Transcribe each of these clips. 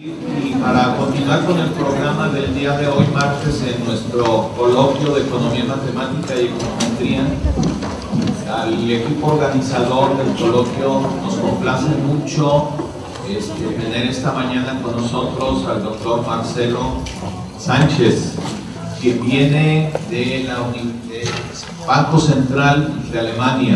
Y para continuar con el programa del día de hoy, martes, en nuestro coloquio de Economía Matemática y Econometría, al equipo organizador del coloquio nos complace mucho tener esta mañana con nosotros al doctor Marcelo Sánchez, que viene del Banco Central de Alemania.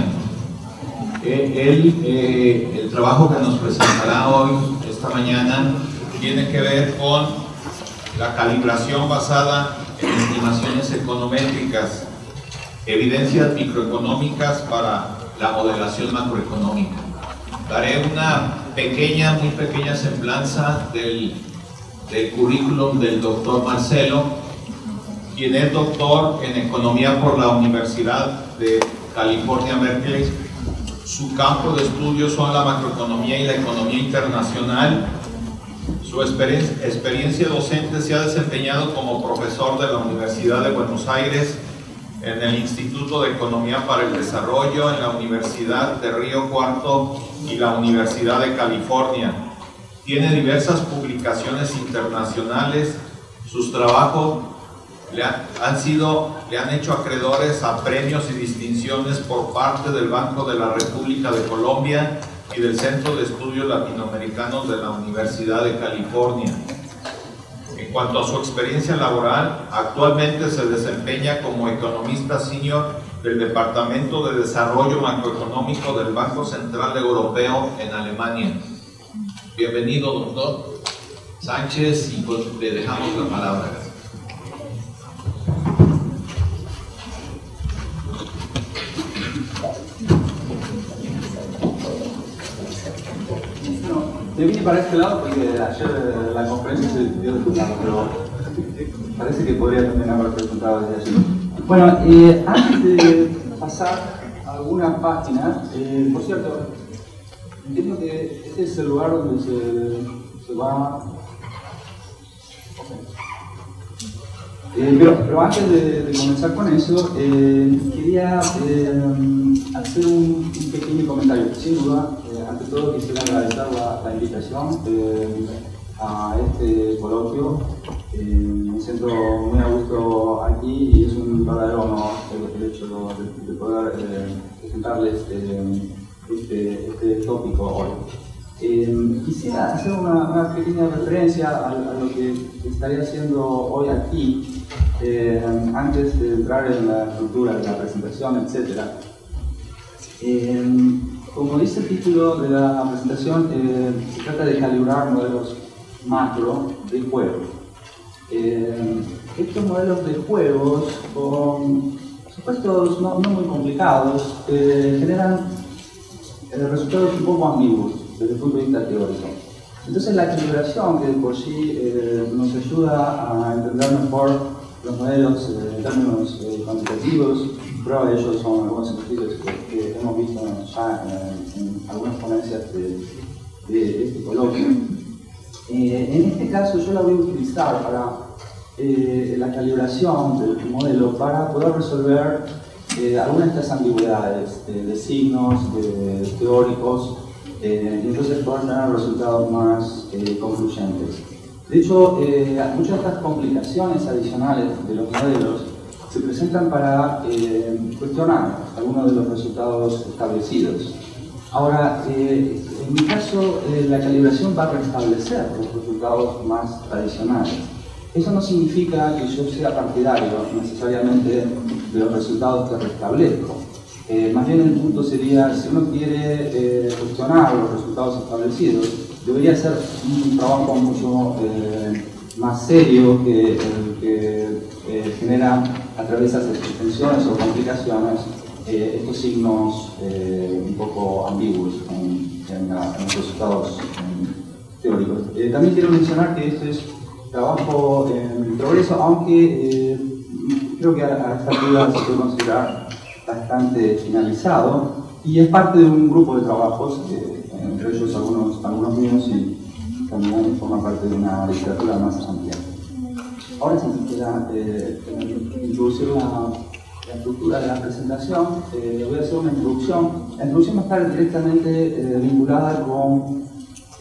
El trabajo que nos presentará hoy, esta mañana, tiene que ver con la calibración basada en estimaciones econométricas, evidencias microeconómicas para la modelación macroeconómica. Daré una muy pequeña semblanza del currículum del doctor Marcelo, quien es doctor en Economía por la Universidad de California, Berkeley. Su campo de estudio son la macroeconomía y la economía internacional. Su experiencia docente se ha desempeñado como profesor de la Universidad de Buenos Aires, en el Instituto de Economía para el Desarrollo, en la Universidad de Río Cuarto y la Universidad de California. Tiene diversas publicaciones internacionales. Sus trabajos le han hecho acreedores a premios y distinciones por parte del Banco de la República de Colombia y del Centro de Estudios Latinoamericanos de la Universidad de California. En cuanto a su experiencia laboral, actualmente se desempeña como economista senior del Departamento de Desarrollo Macroeconómico del Banco Central Europeo en Alemania. Bienvenido, doctor Sánchez, y pues le dejamos la palabra. Yo vine para este lado porque ayer la conferencia se dio de tu lado, pero parece que podría también haber presentado desde allí. Bueno, antes de pasar a alguna página, por cierto, entiendo que este es el lugar donde se va. Pero antes de comenzar con eso, quería hacer un pequeño comentario. Sin duda, ante todo quisiera agradecer la invitación a este coloquio. Me siento muy a gusto aquí y es un verdadero honor el hecho de poder presentarles este tópico hoy. Quisiera hacer una pequeña referencia a lo que estaré haciendo hoy aquí, antes de entrar en la estructura de la presentación, etc. Como dice el título de la presentación, se trata de calibrar modelos macro de juego. Estos modelos de juegos, con supuestos no muy complicados, generan resultados un poco ambiguos desde el punto de vista teórico. Entonces la calibración, que por sí nos ayuda a entender mejor los modelos en términos cuantitativos, prueba de ello son algunos ejercicios que hemos visto ya en algunas ponencias de este coloquio. En este caso yo la voy a utilizar para la calibración del modelo para poder resolver algunas de estas ambigüedades de signos teóricos, y entonces poder tener resultados más concluyentes. De hecho, muchas de estas complicaciones adicionales de los modelos se presentan para cuestionar algunos de los resultados establecidos. Ahora, en mi caso, la calibración va a restablecer los resultados más tradicionales. Eso no significa que yo sea partidario necesariamente de los resultados que restablezco. Más bien el punto sería, si uno quiere cuestionar los resultados establecidos, debería ser un trabajo mucho más serio que el que genera a través de esas extensiones o complicaciones estos signos un poco ambiguos en los resultados teóricos. También quiero mencionar que esto es trabajo en progreso, aunque creo que a esta altura se puede considerar bastante finalizado, y es parte de un grupo de trabajos, entre ellos algunos míos, y también forma parte de una literatura más amplia. Ahora sí quisiera introducir la estructura de la presentación. Voy a hacer una introducción. La introducción va a estar directamente vinculada con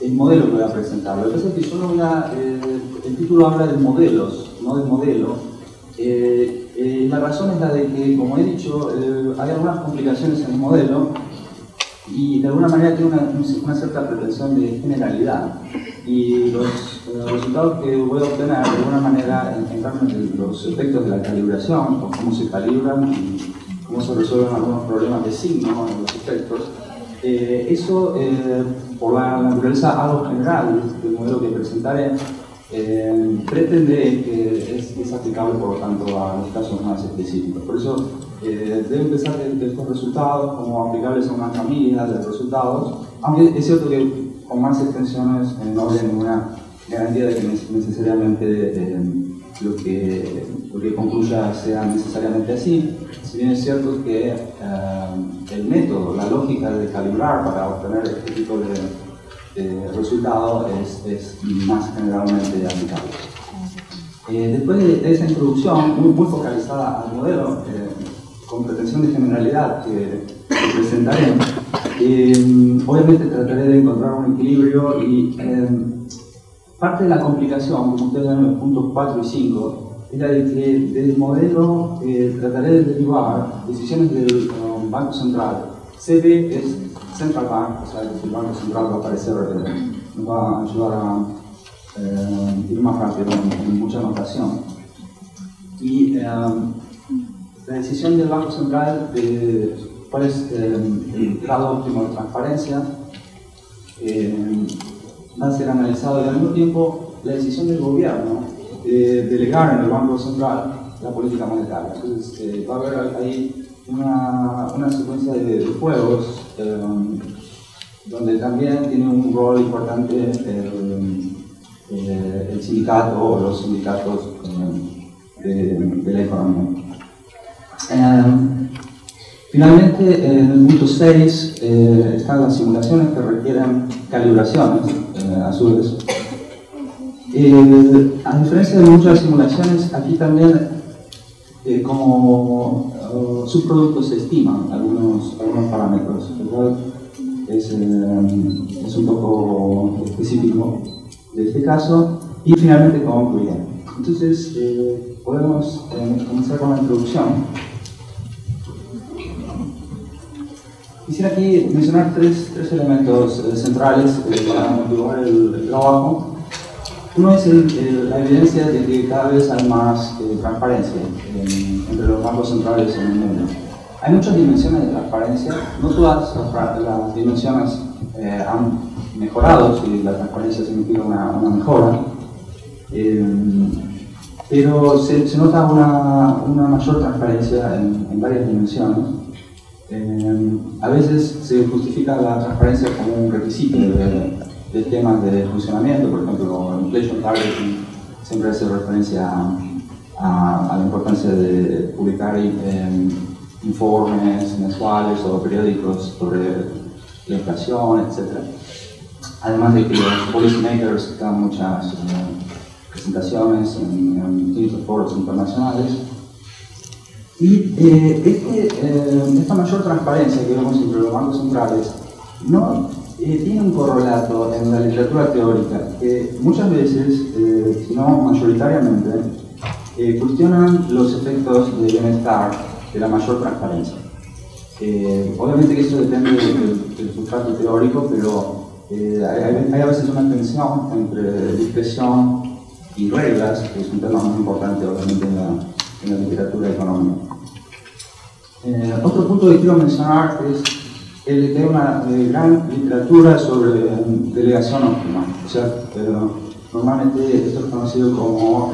el modelo que voy a presentar. Lo que pasa es que yo no voy a, el título habla de modelos, no de modelo. La razón es la de que, como he dicho, hay algunas complicaciones en el modelo y de alguna manera tiene una cierta pretensión de generalidad. Y los resultados que voy a obtener, de alguna manera, en términos de los efectos de la calibración, o cómo se calibran y cómo se resuelven algunos problemas de signo en los efectos, eso, por la naturaleza algo general del modelo que presentaré, pretende que es aplicable, por lo tanto, a los casos más específicos. Por eso, deben pensar que estos resultados como aplicables a una familia de resultados, aunque es cierto que con más extensiones no habría ninguna garantía de que necesariamente lo que concluya sea necesariamente así. Si bien es cierto que el método, la lógica de calibrar para obtener este tipo de resultado es más generalmente aplicable. Después de esa introducción muy focalizada al modelo, con pretensión de generalidad que presentaré, obviamente trataré de encontrar un equilibrio y parte de la complicación, como ustedes ven en los puntos 4 y 5, es la de que del modelo trataré de derivar decisiones del Banco Central. CB es Central Bank, o sea, el Banco Central va a aparecer, nos va a ayudar a ir más rápido en mucha notación. Y la decisión del Banco Central de cuál es el grado óptimo de transparencia va a ser analizado, y al mismo tiempo la decisión del gobierno de delegar en el Banco Central la política monetaria. Entonces va a haber ahí una secuencia de juegos donde también tiene un rol importante el sindicato o los sindicatos de la economía. Finalmente, en el punto 6 están las simulaciones que requieren calibraciones, a su vez. A diferencia de muchas simulaciones, aquí también como subproductos se estiman algunos parámetros, lo cual es un poco específico de este caso. Y finalmente concluye. Entonces, podemos comenzar con la introducción. Quisiera aquí mencionar tres elementos centrales para motivar el trabajo. Uno es la evidencia de que cada vez hay más transparencia entre los bancos centrales en el mundo. Hay muchas dimensiones de transparencia, no todas las dimensiones han mejorado, si la transparencia significa una mejora, pero se nota una mayor transparencia en varias dimensiones. A veces se justifica la transparencia como un requisito de temas de funcionamiento, por ejemplo, inflation targeting siempre hace referencia a la importancia de publicar informes mensuales o periódicos sobre la inflación, etc. Además de que los policymakers dan muchas presentaciones en distintos foros internacionales. Y esta mayor transparencia que vemos entre los bancos centrales no tiene un correlato en la literatura teórica que muchas veces, si no mayoritariamente, cuestionan los efectos de bienestar de la mayor transparencia. Obviamente que eso depende del sustrato teórico, pero hay a veces una tensión entre discreción y reglas, que es un tema muy importante obviamente en la literatura económica. Otro punto que quiero mencionar es el que hay una gran literatura sobre delegación óptima. O sea, normalmente esto es conocido como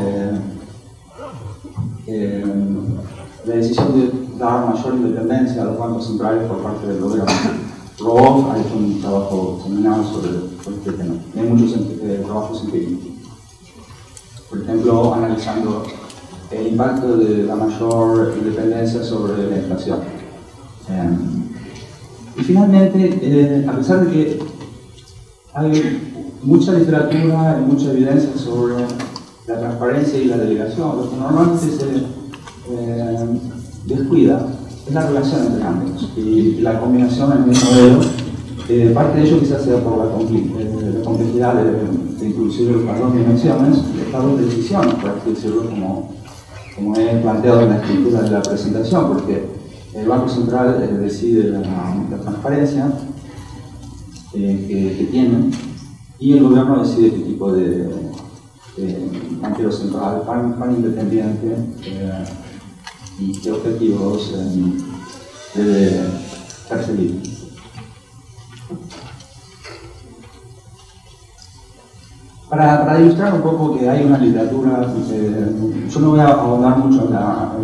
la decisión de dar mayor independencia a los bancos centrales por parte del gobierno. Roth ha hecho un trabajo seminal sobre este tema. Hay muchos trabajos empíricos. Por ejemplo, analizando el impacto de la mayor independencia sobre la inflación. Y finalmente, a pesar de que hay mucha literatura y mucha evidencia sobre la transparencia y la delegación, lo que normalmente se descuida es la relación entre ambos y la combinación en el modelo Parte de ello quizás sea por la complejidad de introducir las dos dimensiones, estados de decisión, por así decirlo, como he planteado en la escritura de la presentación, porque el Banco Central decide la transparencia que tiene, y el gobierno decide qué tipo de banquero central, pan independiente y qué objetivos debe perseguir. Para ilustrar un poco que hay una literatura, yo no voy a ahondar mucho en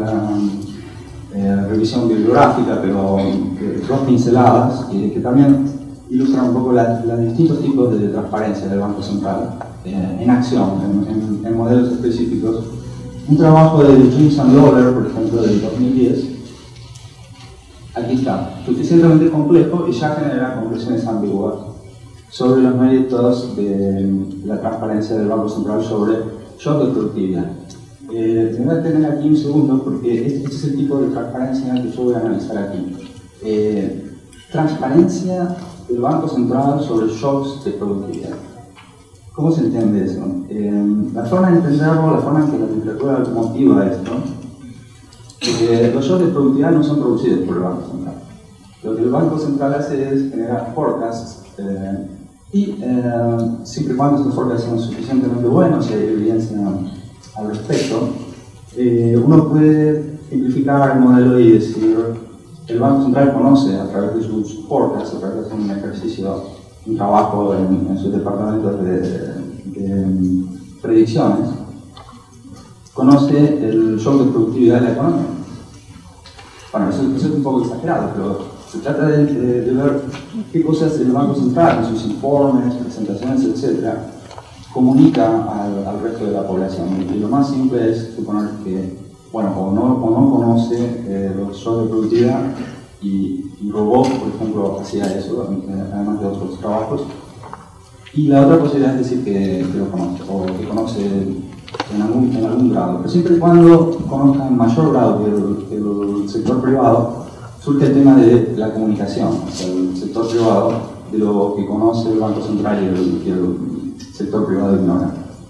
la revisión bibliográfica, pero dos pinceladas que también ilustran un poco los distintos tipos de transparencia del Banco Central en acción, en modelos específicos. Un trabajo de James and Lawler, por ejemplo, del 2010, aquí está, suficientemente complejo y ya genera conclusiones ambiguas sobre los méritos de la transparencia del Banco Central sobre shock de productividad. Me voy a detener aquí un segundo porque este es el tipo de transparencia que yo voy a analizar aquí. Transparencia del Banco Central sobre shocks de productividad. ¿Cómo se entiende eso? La forma de entenderlo, la forma en que la literatura motiva esto, que los shocks de productividad no son producidos por el Banco Central. Lo que el Banco Central hace es generar forecasts y siempre y cuando estos forecasts sean suficientemente buenos y hay evidencia al respecto, uno puede simplificar el modelo y decir el Banco Central conoce a través de sus forecasts, a través de un ejercicio, un trabajo en sus departamentos de predicciones, conoce el shock de productividad de la economía. Bueno, eso es un poco exagerado, pero se trata de ver qué cosas el Banco Central en sus informes, presentaciones, etc., comunica al resto de la población. Y lo más simple es suponer que, bueno, o no conoce los shocks de productividad, y Robot, por ejemplo, hacía eso, además de otros trabajos. Y la otra posibilidad es decir que lo conoce, o que conoce en algún grado. Pero siempre y cuando conozca en mayor grado que el sector privado, surge el tema de la comunicación, o sea, el sector privado de lo que conoce el Banco Central y el sector privado ignora.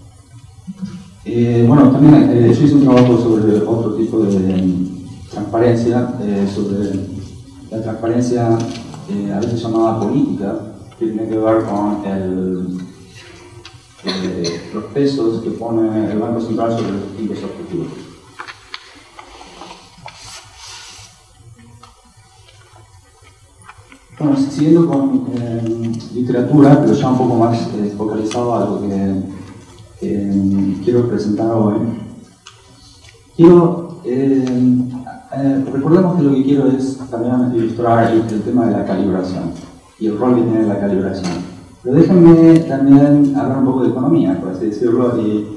Bueno, también yo hice un trabajo sobre otro tipo de transparencia, sobre la transparencia a veces llamada política, que tiene que ver con los pesos que pone el Banco Central sobre los distintos objetivos. Bueno, siguiendo con literatura, pero ya un poco más focalizado a lo que quiero presentar hoy, recordemos que lo que quiero es también ilustrar el tema de la calibración y el rol que tiene la calibración. Pero déjenme también hablar un poco de economía, por así decirlo,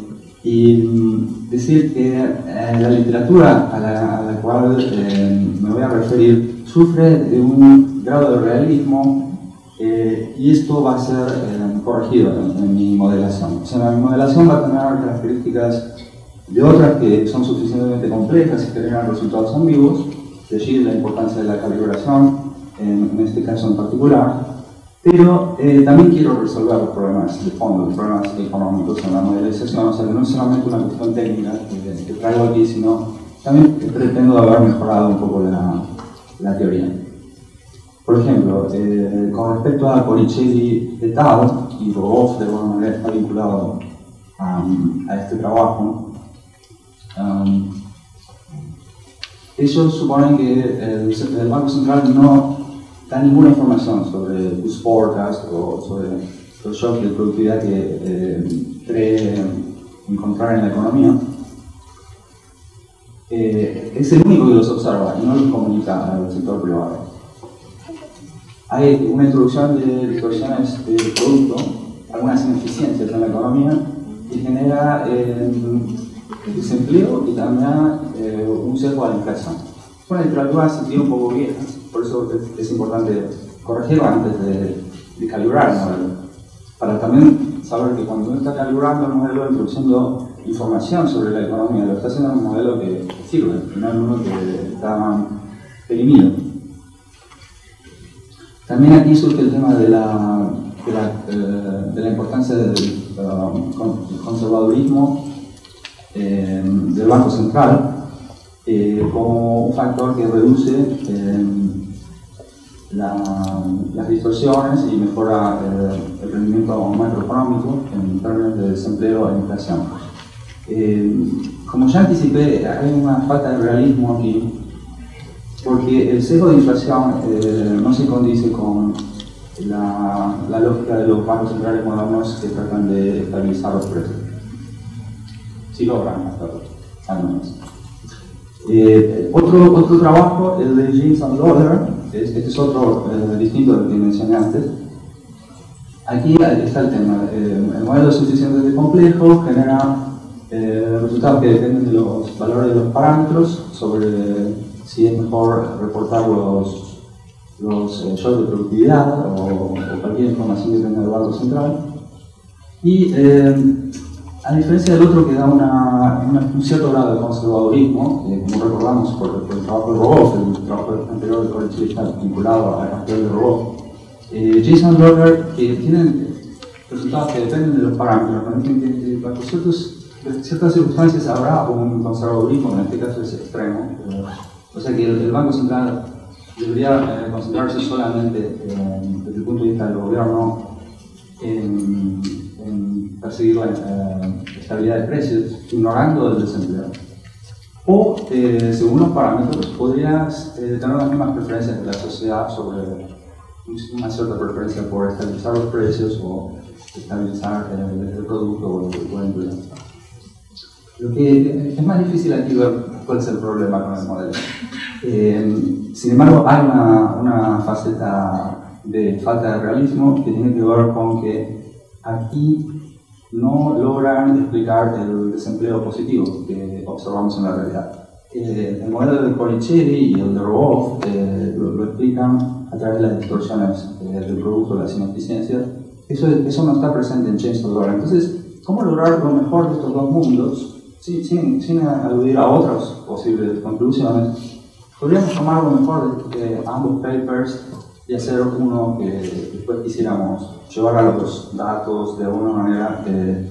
y decir que la literatura a la cual me voy a referir sufre de un grado de realismo y esto va a ser corregido en mi modelación. O sea, mi modelación va a tener características de otras que son suficientemente complejas y generan resultados ambiguos, de allí la importancia de la calibración en este caso en particular, pero también quiero resolver los problemas de fondo, los problemas económicos en la modelización, o sea que no es solamente una cuestión técnica que traigo aquí, sino también pretendo haber mejorado un poco la teoría. Por ejemplo, con respecto a Coricelli et al, y Rogoff de alguna manera está vinculado a este trabajo, ellos suponen que el Banco Central no da ninguna información sobre tus forecasts o sobre los shocks de productividad que cree encontrar en la economía. Es el único que los observa y no los comunica al sector privado. Hay una introducción de distorsiones de producto, algunas ineficiencias en la economía que genera desempleo y también un sesgo a la inflación. Bueno, la literatura se tiene un poco vieja, por eso es importante corregirla antes de calibrar el modelo. Para también saber que cuando uno está calibrando el modelo, introduciendo información sobre la economía, lo está haciendo en un modelo que sirve, no en uno que está perimido. También aquí surge el tema de la importancia del conservadurismo del Banco Central como un factor que reduce las distorsiones y mejora el rendimiento macroeconómico en términos de desempleo e inflación. Como ya anticipé, hay una falta de realismo aquí, porque el sesgo de inflación no se condice con la lógica de los bancos centrales modernos que tratan de estabilizar los precios. Sí logran hacerlo, al menos. Otro trabajo, el de Jason Lawler, este es otro distinto del que mencioné antes. Aquí está el tema. El modelo es suficientemente complejo, genera resultados que dependen de los valores de los parámetros sobre si es mejor reportar los shocks de productividad o cualquier información que tenga el Banco Central. Y a diferencia del otro que da un cierto grado de conservadurismo, como recordamos por el trabajo de Rogoff, el trabajo anterior de Corey está vinculado al material de Rogoff, Jason Lawler, que tienen resultados que dependen de los parámetros, bajo ciertas circunstancias habrá un conservadurismo, en este caso es extremo, o sea que el Banco Central debería concentrarse solamente desde el punto de vista del gobierno en perseguir la estabilidad de precios, ignorando el desempleo. O, según los parámetros, podrías tener las mismas preferencias de la sociedad sobre una cierta preferencia por estabilizar los precios o estabilizar el producto o el empleo. Lo que es más difícil aquí ver cuál es el problema con el modelo. Sin embargo, hay una faceta de falta de realismo que tiene que ver con que aquí no logran explicar el desempleo positivo que observamos en la realidad. El modelo de Coricelli y el de Rogoff lo explican a través de las distorsiones del producto de las ineficiencias. Eso no está presente en Jason Lawler. Entonces, ¿cómo lograr lo mejor de estos dos mundos sin aludir a otras posibles conclusiones? Podríamos tomar lo mejor de ambos papers y hacer uno que después quisiéramos llevar a los datos de alguna manera,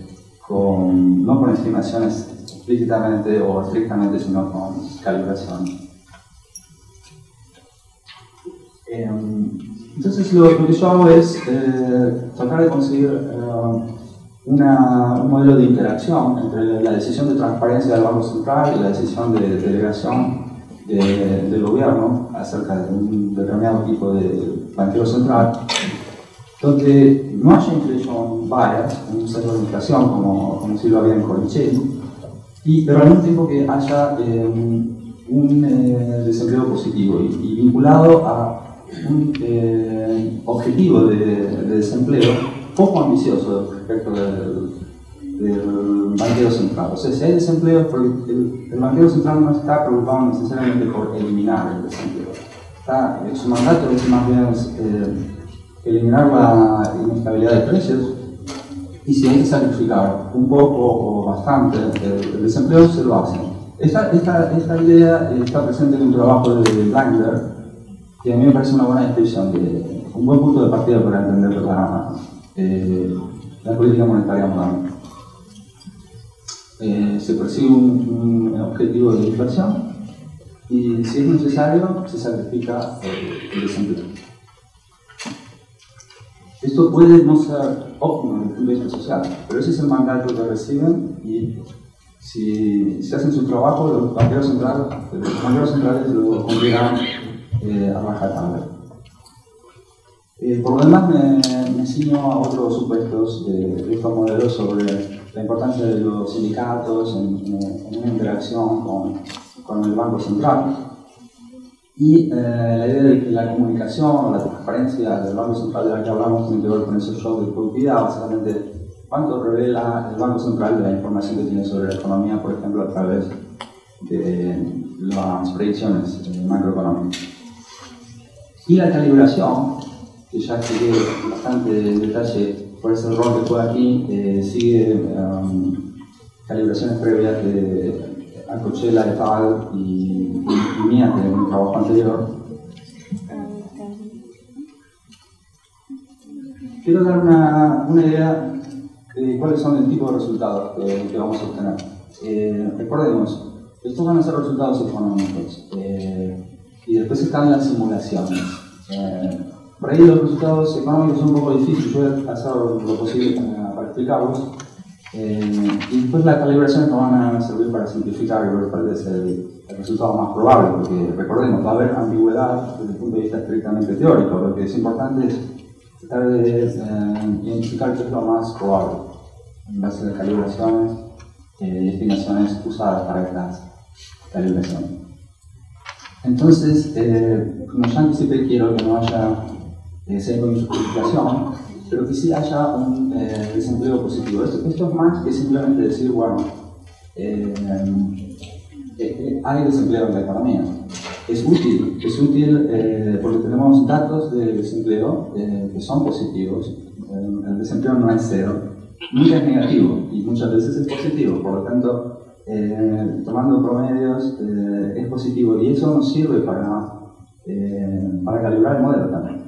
no con estimaciones explícitamente o estrictamente, sino con calibración. Entonces lo que yo hago es tratar de conseguir un modelo de interacción entre la decisión de transparencia del Banco Central y la decisión de delegación del gobierno acerca de un determinado tipo de banquero central, donde no haya inflation bias, un centro de inflación como sí lo había en Coricelli, pero al mismo tiempo que haya un desempleo positivo y vinculado a un objetivo de desempleo poco ambicioso respecto del banquero central. O sea, si hay desempleo, porque el banquero central no está preocupado necesariamente por eliminar el desempleo. Su mandato es más bien eliminar la inestabilidad de precios, y si hay que sacrificar un poco o bastante el desempleo, se lo hacen. Esta idea está presente en un trabajo de Blankler, que a mí me parece una buena descripción, un buen punto de partida para entender la política monetaria moderna. Se persigue un objetivo de inflación y, si es necesario, se sacrifica el desempleo. Esto puede no ser óptimo desde el punto de vista social, pero ese es el mandato que reciben, y si hacen su trabajo, los banqueros centrales lo cumplirán a rajatabla. Por lo demás, me ciño a otros supuestos de estos modelos sobre la importancia de los sindicatos en una interacción con el Banco Central, y la idea de que la comunicación o la transparencia del Banco Central de la que hablamos tiene que ver con esos shocks de productividad. Básicamente, cuánto revela el Banco Central de la información que tiene sobre la economía, por ejemplo, a través de las predicciones macroeconómicas. Y la calibración, que ya sigue bastante detalle por ese rol que juega aquí, sigue calibraciones previas de Alcochella et al. Y mías de mi trabajo anterior. quiero dar una idea de cuáles son el tipo de resultados que vamos a obtener. Recordemos, estos van a ser resultados económicos y después están las simulaciones. Por ahí los resultados económicos son un poco difíciles, yo voy a hacer lo posible para explicarlos. Y después las calibraciones nos van a servir para simplificar y ver cuál es el resultado más probable, porque recordemos, va a haber ambigüedad desde el punto de vista estrictamente teórico. Lo que es importante es tratar de identificar qué es lo más probable en base a las calibraciones y estimaciones usadas para estas calibraciones. Entonces, como ya anticipé, quiero que no haya sesgo de justificación, pero que sí haya un desempleo positivo. Esto es más que simplemente decir, bueno, hay desempleo en la economía. Es útil porque tenemos datos de desempleo que son positivos. El desempleo no es cero, nunca es negativo y muchas veces es positivo. Por lo tanto, tomando promedios es positivo y eso nos sirve para calibrar el modelo también.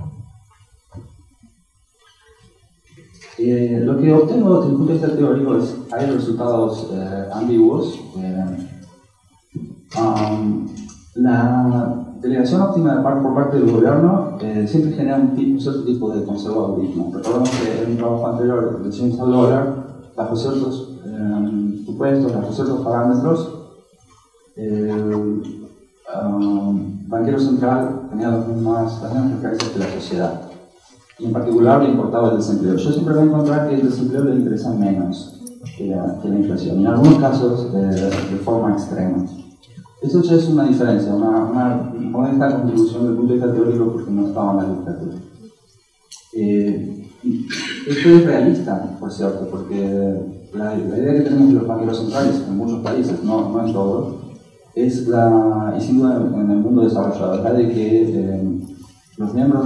Lo que obtengo desde el punto de vista teórico es que hay resultados ambiguos. La delegación óptima por parte del gobierno siempre genera un cierto tipo de conservadurismo. Recordemos que en un trabajo anterior de James Lawler, bajo ciertos supuestos, bajo ciertos parámetros, el banquero central tenía las mismas preferencias que la sociedad. Y en particular le importaba el desempleo. Yo siempre voy a encontrar que el desempleo le interesa menos que la inflación, y en algunos casos de forma extrema. Eso ya es una diferencia, una modesta contribución del punto de vista teórico porque no estaba en la literatura. Esto es realista, por cierto, porque la idea que tenemos de los banqueros centrales en muchos países, no en todos, es y sin duda en el mundo desarrollado, es la de que los miembros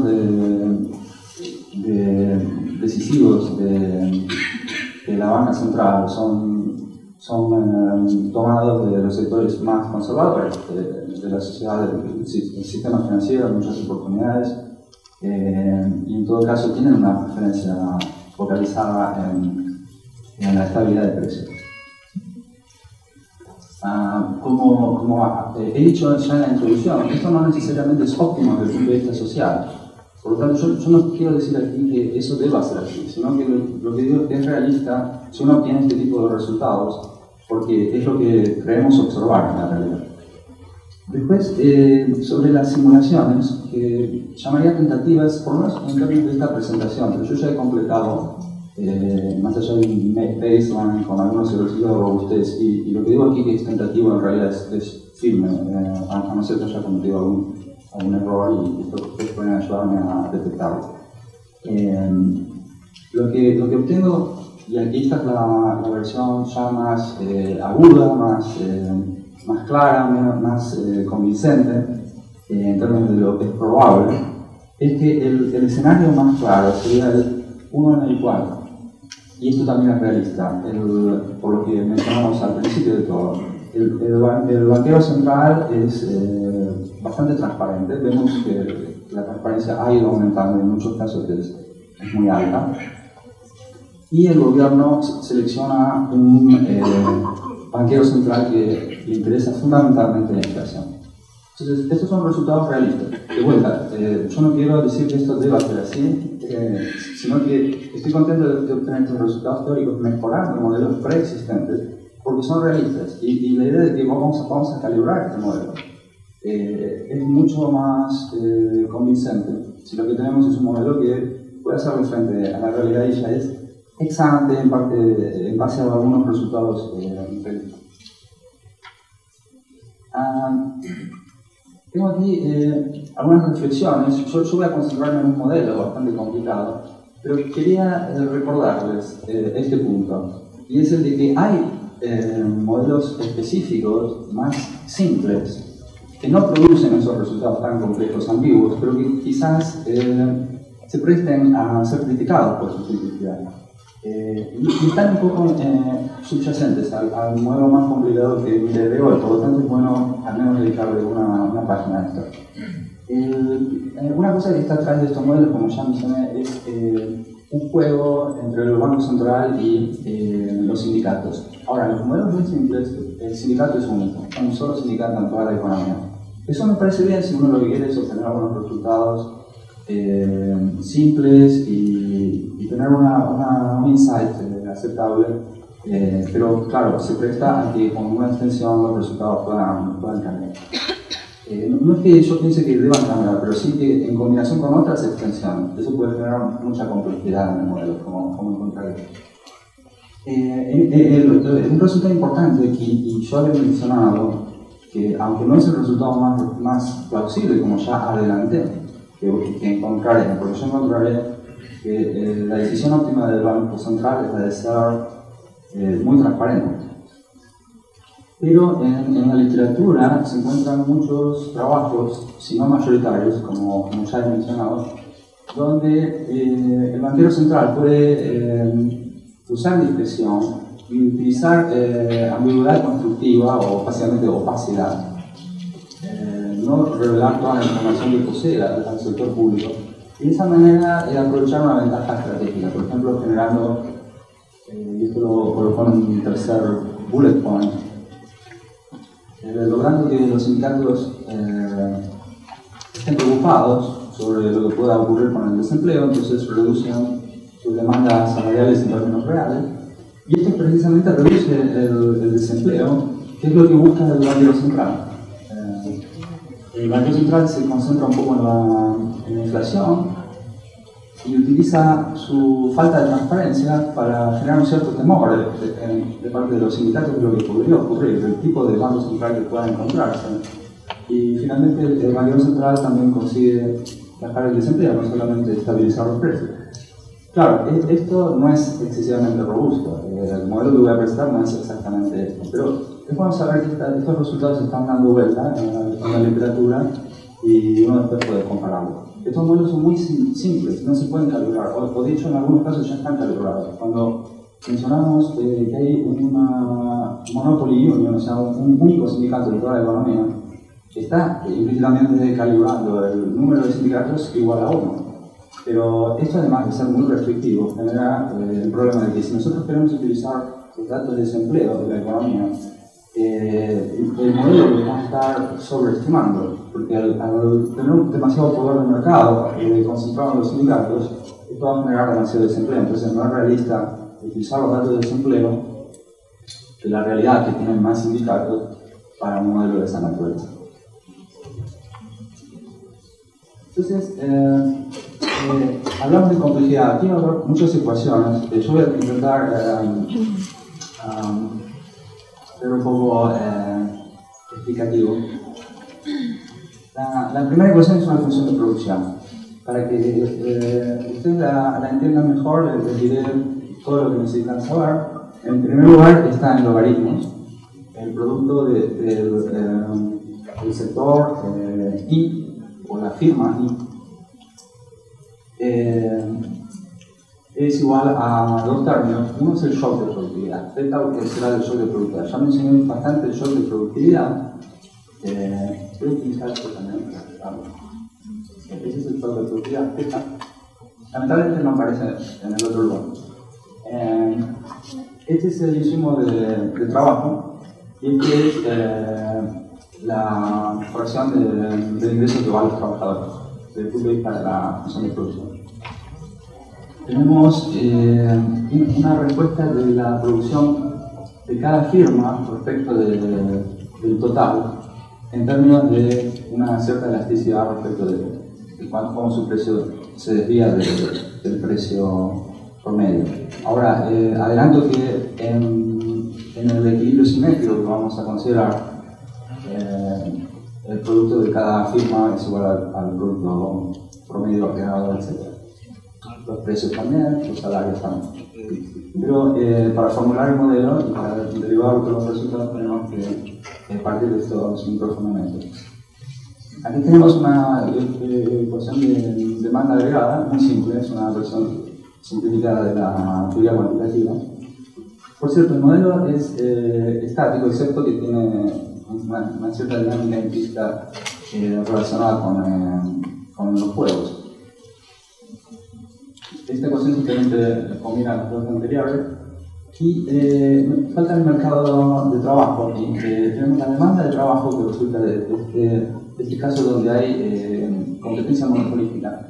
decisivos de la banca central son tomados de los sectores más conservadores de la sociedad, del sistema financiero, muchas oportunidades, y en todo caso tienen una preferencia focalizada en la estabilidad de precios. Como he dicho ya en la introducción, esto no necesariamente es óptimo desde el punto de vista social. Por lo tanto, yo no quiero decir aquí que eso deba ser así, sino que lo que digo es que es realista si uno obtiene este tipo de resultados, porque es lo que creemos observar en la realidad. Después, sobre las simulaciones, que llamaría tentativas, por lo menos en términos de esta presentación, pero yo ya he completado, más allá de un baseline con algunos ejercicios de robustez, y lo que digo aquí que es tentativo en realidad es firme, a no ser que haya cometido algún error y ustedes pueden ayudarme a detectarlo. Lo que obtengo, y aquí está la versión ya más aguda, más clara, más convincente, en términos de lo que es probable, es que el escenario más claro sería el 1 en el cual, y esto también es realista, por lo que mencionamos al principio de todo, el banquero central es bastante transparente. Vemos que la transparencia ha ido aumentando, en muchos casos es muy alta. Y el gobierno selecciona un banquero central que le interesa fundamentalmente la inflación. Entonces, estos son resultados realistas. De vuelta, yo no quiero decir que esto deba ser así, sino que estoy contento de obtener estos resultados teóricos mejorando modelos preexistentes, porque son realistas. Y la idea de que vamos a calibrar este modelo es mucho más convincente si lo que tenemos es un modelo que puede hacerle frente a la realidad y ya es ex ante en base a algunos resultados empíricos. Tengo aquí algunas reflexiones. Yo voy a concentrarme en un modelo bastante complicado, pero quería recordarles este punto, y es el de que hay modelos específicos más simples que no producen esos resultados tan complejos, ambiguos, pero que quizás se presten a ser criticados por su simplicidad. Y están un poco subyacentes al modelo más complicado que miré de hoy, por lo tanto es bueno al menos dedicarle una página a esto. Una cosa que está atrás de estos modelos, como ya mencioné, es un juego entre el Banco Central y los sindicatos. Ahora, los modelos muy simples, el sindicato es único, un solo sindicato en toda la economía. Eso me parece bien si uno lo que quiere es obtener algunos resultados simples y tener un insight aceptable, pero claro, se presta a que con una extensión los resultados puedan cambiar. No es que yo piense que deban cambiar, pero sí que en combinación con otras extensiones, eso puede generar mucha complejidad en el modelo, como encontrar. Un resultado importante que y yo había mencionado, que aunque no es el resultado más plausible, como ya adelanté, que encontraré, porque yo encontraré que la decisión óptima del Banco Central es la de ser muy transparente. Pero en la literatura se encuentran muchos trabajos, si no mayoritarios, como ya he mencionado, donde el banquero central puede usar discreción y utilizar ambigüedad constructiva o básicamente opacidad. No revelar toda la información que posee al sector público y de esa manera aprovechar una ventaja estratégica, por ejemplo generando, y esto lo coloco en mi tercer bullet point, logrando que los sindicatos estén preocupados sobre lo que pueda ocurrir con el desempleo, entonces reducen sus demandas salariales en términos reales, y esto precisamente reduce el desempleo, que es lo que busca el banquero central. El banquero central se concentra un poco en la inflación y utiliza su falta de transparencia para generar un cierto temor de parte de los sindicatos de lo que podría ocurrir, del tipo de banco central que pueda encontrarse. Y finalmente el banquero central también consigue bajar el desempleo, no solamente estabilizar los precios. Claro, esto no es excesivamente robusto, el modelo que voy a presentar no es exactamente esto, pero es bueno saber que estos resultados están dando vuelta en la literatura y uno después puede compararlo. Estos modelos son muy simples, no se pueden calibrar, o de hecho en algunos casos ya están calibrados. Cuando mencionamos que hay una monopoly union, o sea, un único sindicato en toda la economía, está implícitamente calibrando el número de sindicatos igual a 1. Pero esto, además de ser muy restrictivo, genera el problema de que si nosotros queremos utilizar los datos de desempleo de la economía, el modelo lo vamos a estar sobreestimando, porque al tener demasiado poder de mercado concentrado en los sindicatos, esto va a generar demasiado desempleo. Entonces no es realista utilizar los datos de desempleo de la realidad que tienen más sindicatos para un modelo de esa naturaleza. Entonces, hablamos de complejidad. Aquí va a haber muchas ecuaciones. Yo voy a intentar ser un poco explicativo. La primera ecuación es una función de producción. Para que ustedes la entiendan mejor, les diré todo lo que necesitan saber. En primer lugar está en logaritmos. El producto del sector I, o la firma I, es igual a dos términos. Uno es el shock de productividad. Theta será el shock de productividad. Ya mencioné bastante el shock de productividad. Voy a utilizar esto también. Ese es el shock de productividad. Theta. Lamentablemente no aparece en el otro lugar. Este es el insumo de trabajo y este es la fracción del ingreso que va a los trabajadores desde el punto de vista de la función de producción. Tenemos una respuesta de la producción de cada firma respecto del total en términos de una cierta elasticidad respecto de cómo su precio se desvía del precio promedio. Ahora, adelanto que en el equilibrio simétrico que vamos a considerar, el producto de cada firma es igual al producto promedio agregado, etc. Los precios también, los salarios también. Pero para formular el modelo y para derivar los resultados tenemos que partir de estos microfundamentos. Aquí tenemos una ecuación de demanda agregada, muy simple, es una versión simplificada de la teoría cuantitativa. Por cierto, el modelo es estático, excepto que tiene una cierta dinámica implícita relacionada con los juegos. Esta ecuación simplemente combina las dos anteriores y falta el mercado de trabajo y tenemos la demanda de trabajo que resulta de este caso donde hay competencia monopolística.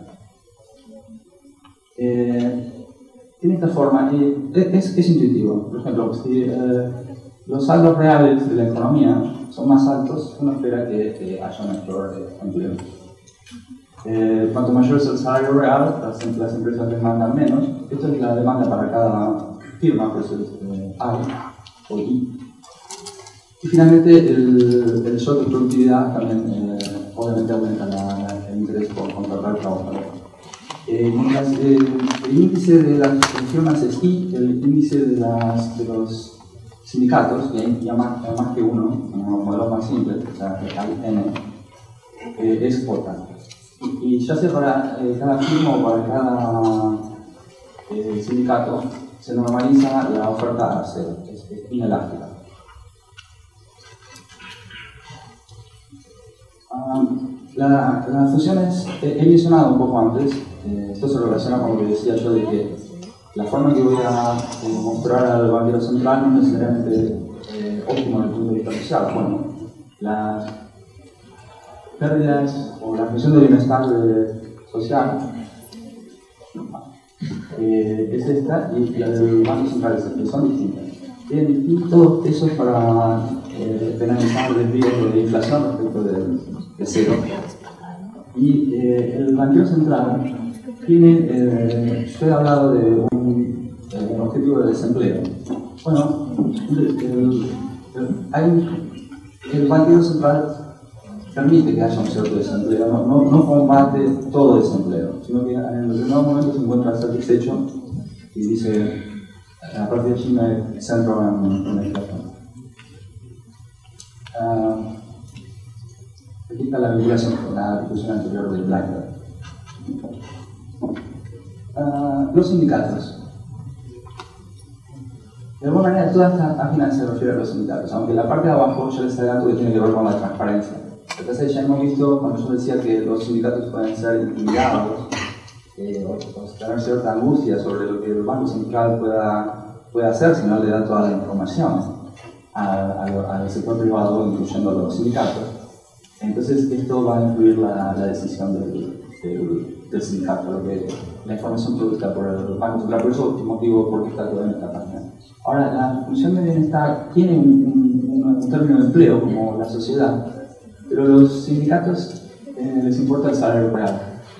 Tiene esta forma y es intuitivo. Por ejemplo, si los saldos reales de la economía son más altos, uno espera que haya mayor empleo. Cuanto mayor es el salario real, las empresas demandan menos. Esto es la demanda para cada firma, por eso es I o I. Y finalmente el shock de productividad también obviamente aumenta el interés por contratar trabajadores. Mientras el índice de las firmas es I, el índice de los sindicatos, y hay más que uno, un modelo más simple, o sea, hay N, es J. Y ya sea para cada firma o para cada sindicato, se normaliza la oferta a cero, es inelástica. Las funciones he mencionado un poco antes, esto se relaciona con lo que decía yo de que la forma que voy a mostrar al banquero central no es necesariamente óptimo desde el punto de vista social. Bueno, las pérdidas o la función de bienestar social es esta y la del Banco Central es esta, son distintas. Y todo eso para penalizar desvíos de inflación respecto de cero. Y el banquero central tiene, yo he hablado de un objetivo de desempleo. Bueno, el banquero central permite que haya un cierto desempleo, no combate todo desempleo, sino que en determinados momentos se encuentra satisfecho y dice, a partir de allí no hay centro en la inflación. Aquí está la vinculación con la discusión anterior de Blackberry. Los sindicatos. De alguna manera, toda esta página se refiere a los sindicatos, aunque la parte de abajo yo les adelanto que tiene que ver con la transparencia. Entonces ya hemos visto, cuando yo decía que los sindicatos pueden ser intimidados o tener cierta angustia sobre lo que el Banco Central pueda hacer si no le da toda la información al sector privado, incluyendo a los sindicatos. Entonces esto va a incluir la decisión del sindicato, la información producida por el Banco Central. Por eso es el motivo por qué está todo en esta página. Ahora, la función de bienestar tiene un término de empleo como la sociedad, pero a los sindicatos les importa el salario real.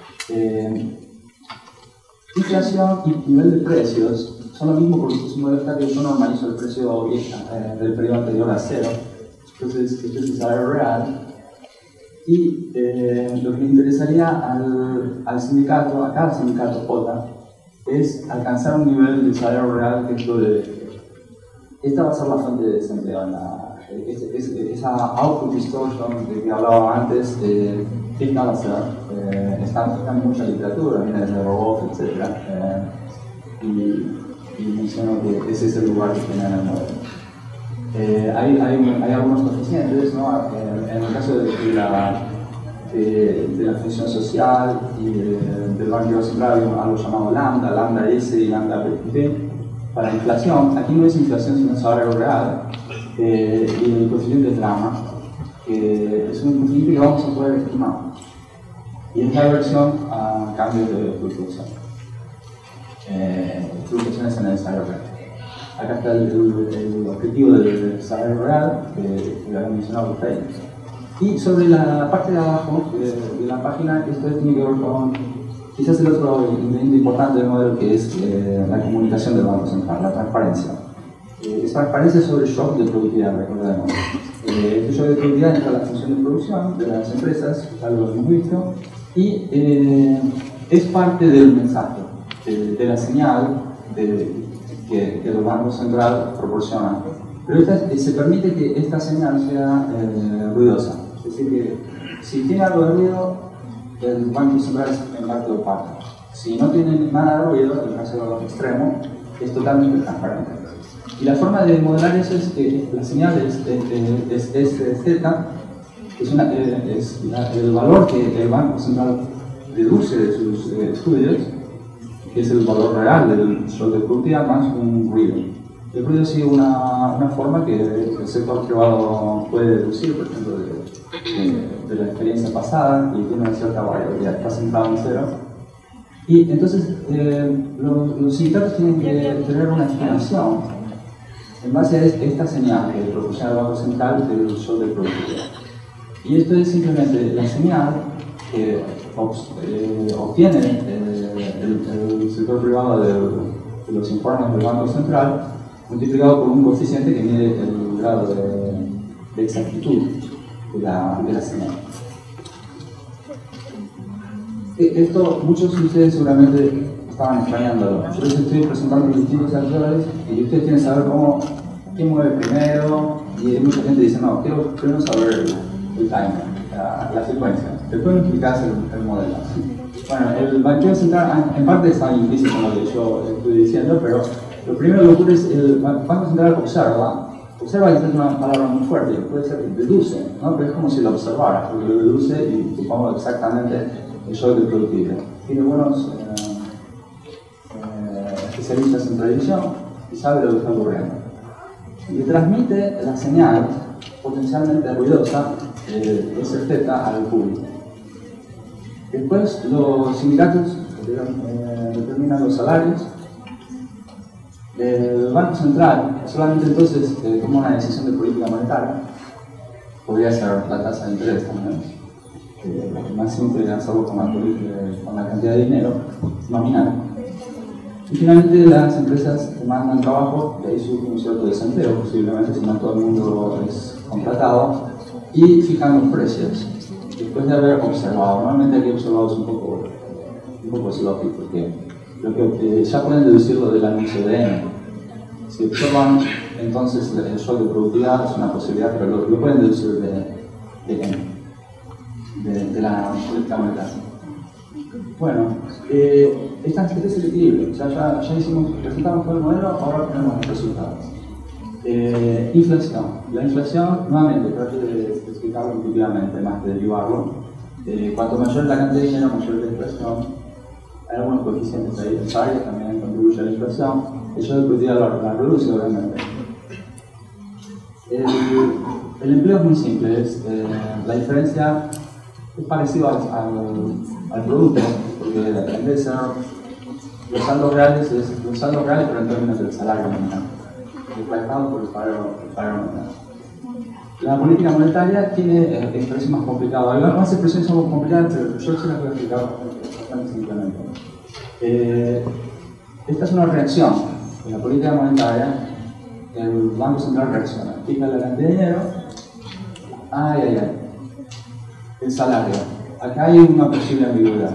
Inflación y nivel de precios son lo mismo porque es un modelo que yo normalizo el precio del periodo anterior a cero. Entonces, este es el salario real. Y lo que le interesaría al sindicato, a cada sindicato J, es alcanzar un nivel de salario real que es lo de... Esta va a ser la fuente de desempleo. Esa output distortion de que hablaba antes, ¿qué va a ser? Está en mucha literatura, viene desde Rogoff, etc. Y menciono que ese es el lugar que tiene en el modelo. Hay algunos coeficientes, ¿no? En el caso de la función social y del banquero central hay algo llamado lambda, lambda S y lambda P. Para inflación, aquí no es inflación sino salario real, y el coeficiente es gamma, que es un coeficiente que vamos a poder estimar. Y es la versión a cambios de fluctuación. Fluctuaciones en el salario real. Acá está el objetivo del salario real, que había mencionado ustedes. Y sobre la parte de abajo de la página, esto tiene que ver con quizás el otro ingrediente importante del modelo, que es la comunicación del Banco Central, la transparencia. Es transparencia sobre el shock de productividad, recordemos. Este shock de productividad entra a la función de producción de las empresas, ya lo hemos visto, y es parte del mensaje, de la señal que el Banco Central proporciona. Pero se permite que esta señal sea ruidosa. Es decir, que si tiene algo de ruido, el Banco Central es en parte opaco. Si no tiene nada de ruido, el caso extremo, es totalmente transparente. Y la forma de modelar eso es que la señal es Z, el valor que el Banco Central deduce de sus estudios, que es el valor real del shock de productividad más un ruido. El ruido sigue una forma que el sector privado puede deducir, por ejemplo, de la experiencia pasada, y tiene una cierta variabilidad, está centrado en cero. Y entonces los sindicatos tienen que tener una estimación en base a esta señal que proporciona el Banco Central del shock de productividad. Y esto es simplemente la señal que obtiene el sector privado de los informes del Banco Central, multiplicado por un coeficiente que mide el grado de exactitud de la señal. Esto muchos de ustedes seguramente estaban extrañándolo. Yo les estoy presentando los distintos actores y ustedes quieren saber quién mueve primero, y hay mucha gente dice, no, quiero primero saber el timer, la secuencia. Después me explicás el modelo. Bueno, el banquero central en parte está implícito en lo que yo estoy diciendo, pero lo primero que ocurre es el Banco Central observa que es una palabra muy fuerte, puede ser que deduce, ¿no? Pero es como si lo observara, porque lo deduce y supongo exactamente el shock de productividad. Tiene buenos especialistas en predicción y sabe lo que está ocurriendo. Y le transmite la señal potencialmente ruidosa SZ al público. Después los sindicatos determinan los salarios. El Banco Central solamente entonces toma una decisión de política monetaria. Podría ser la tasa de interés también. Más simple hacerlo con la cantidad de dinero nominal. Y finalmente las empresas demandan trabajo, de ahí surge un cierto desempleo, posiblemente si no todo el mundo es contratado, y fijan los precios. Después de haber observado, normalmente aquí observado es un poco sloppy, porque lo que ya pueden deducirlo del anuncio de N. Si observan, entonces el shock de productividad es una posibilidad, pero lo pueden deducir de N, de la política monetaria. Bueno, este es el equilibrio. Ya presentamos todo el modelo, ahora tenemos los resultados. Inflación. La inflación, nuevamente, trato de explicarlo intuitivamente, más que derivarlo. Cuanto mayor la cantidad de dinero, mayor la inflación. Hay algunos coeficientes ahí, el salario también contribuye a la inflación. El shock de productividad la reduce, obviamente. El empleo es muy simple, la diferencia es parecido al producto, porque en vez de ser los saldos reales, pero en términos del salario nominal, reflejado por el salario nominal. La política monetaria tiene expresiones más complicadas. Algunas expresiones son complicadas, pero yo se las voy a explicar bastante simplemente. Esta es una reacción. En la política monetaria, el Banco Central reacciona. Fija la cantidad de dinero. El salario. Acá hay una posible ambigüedad.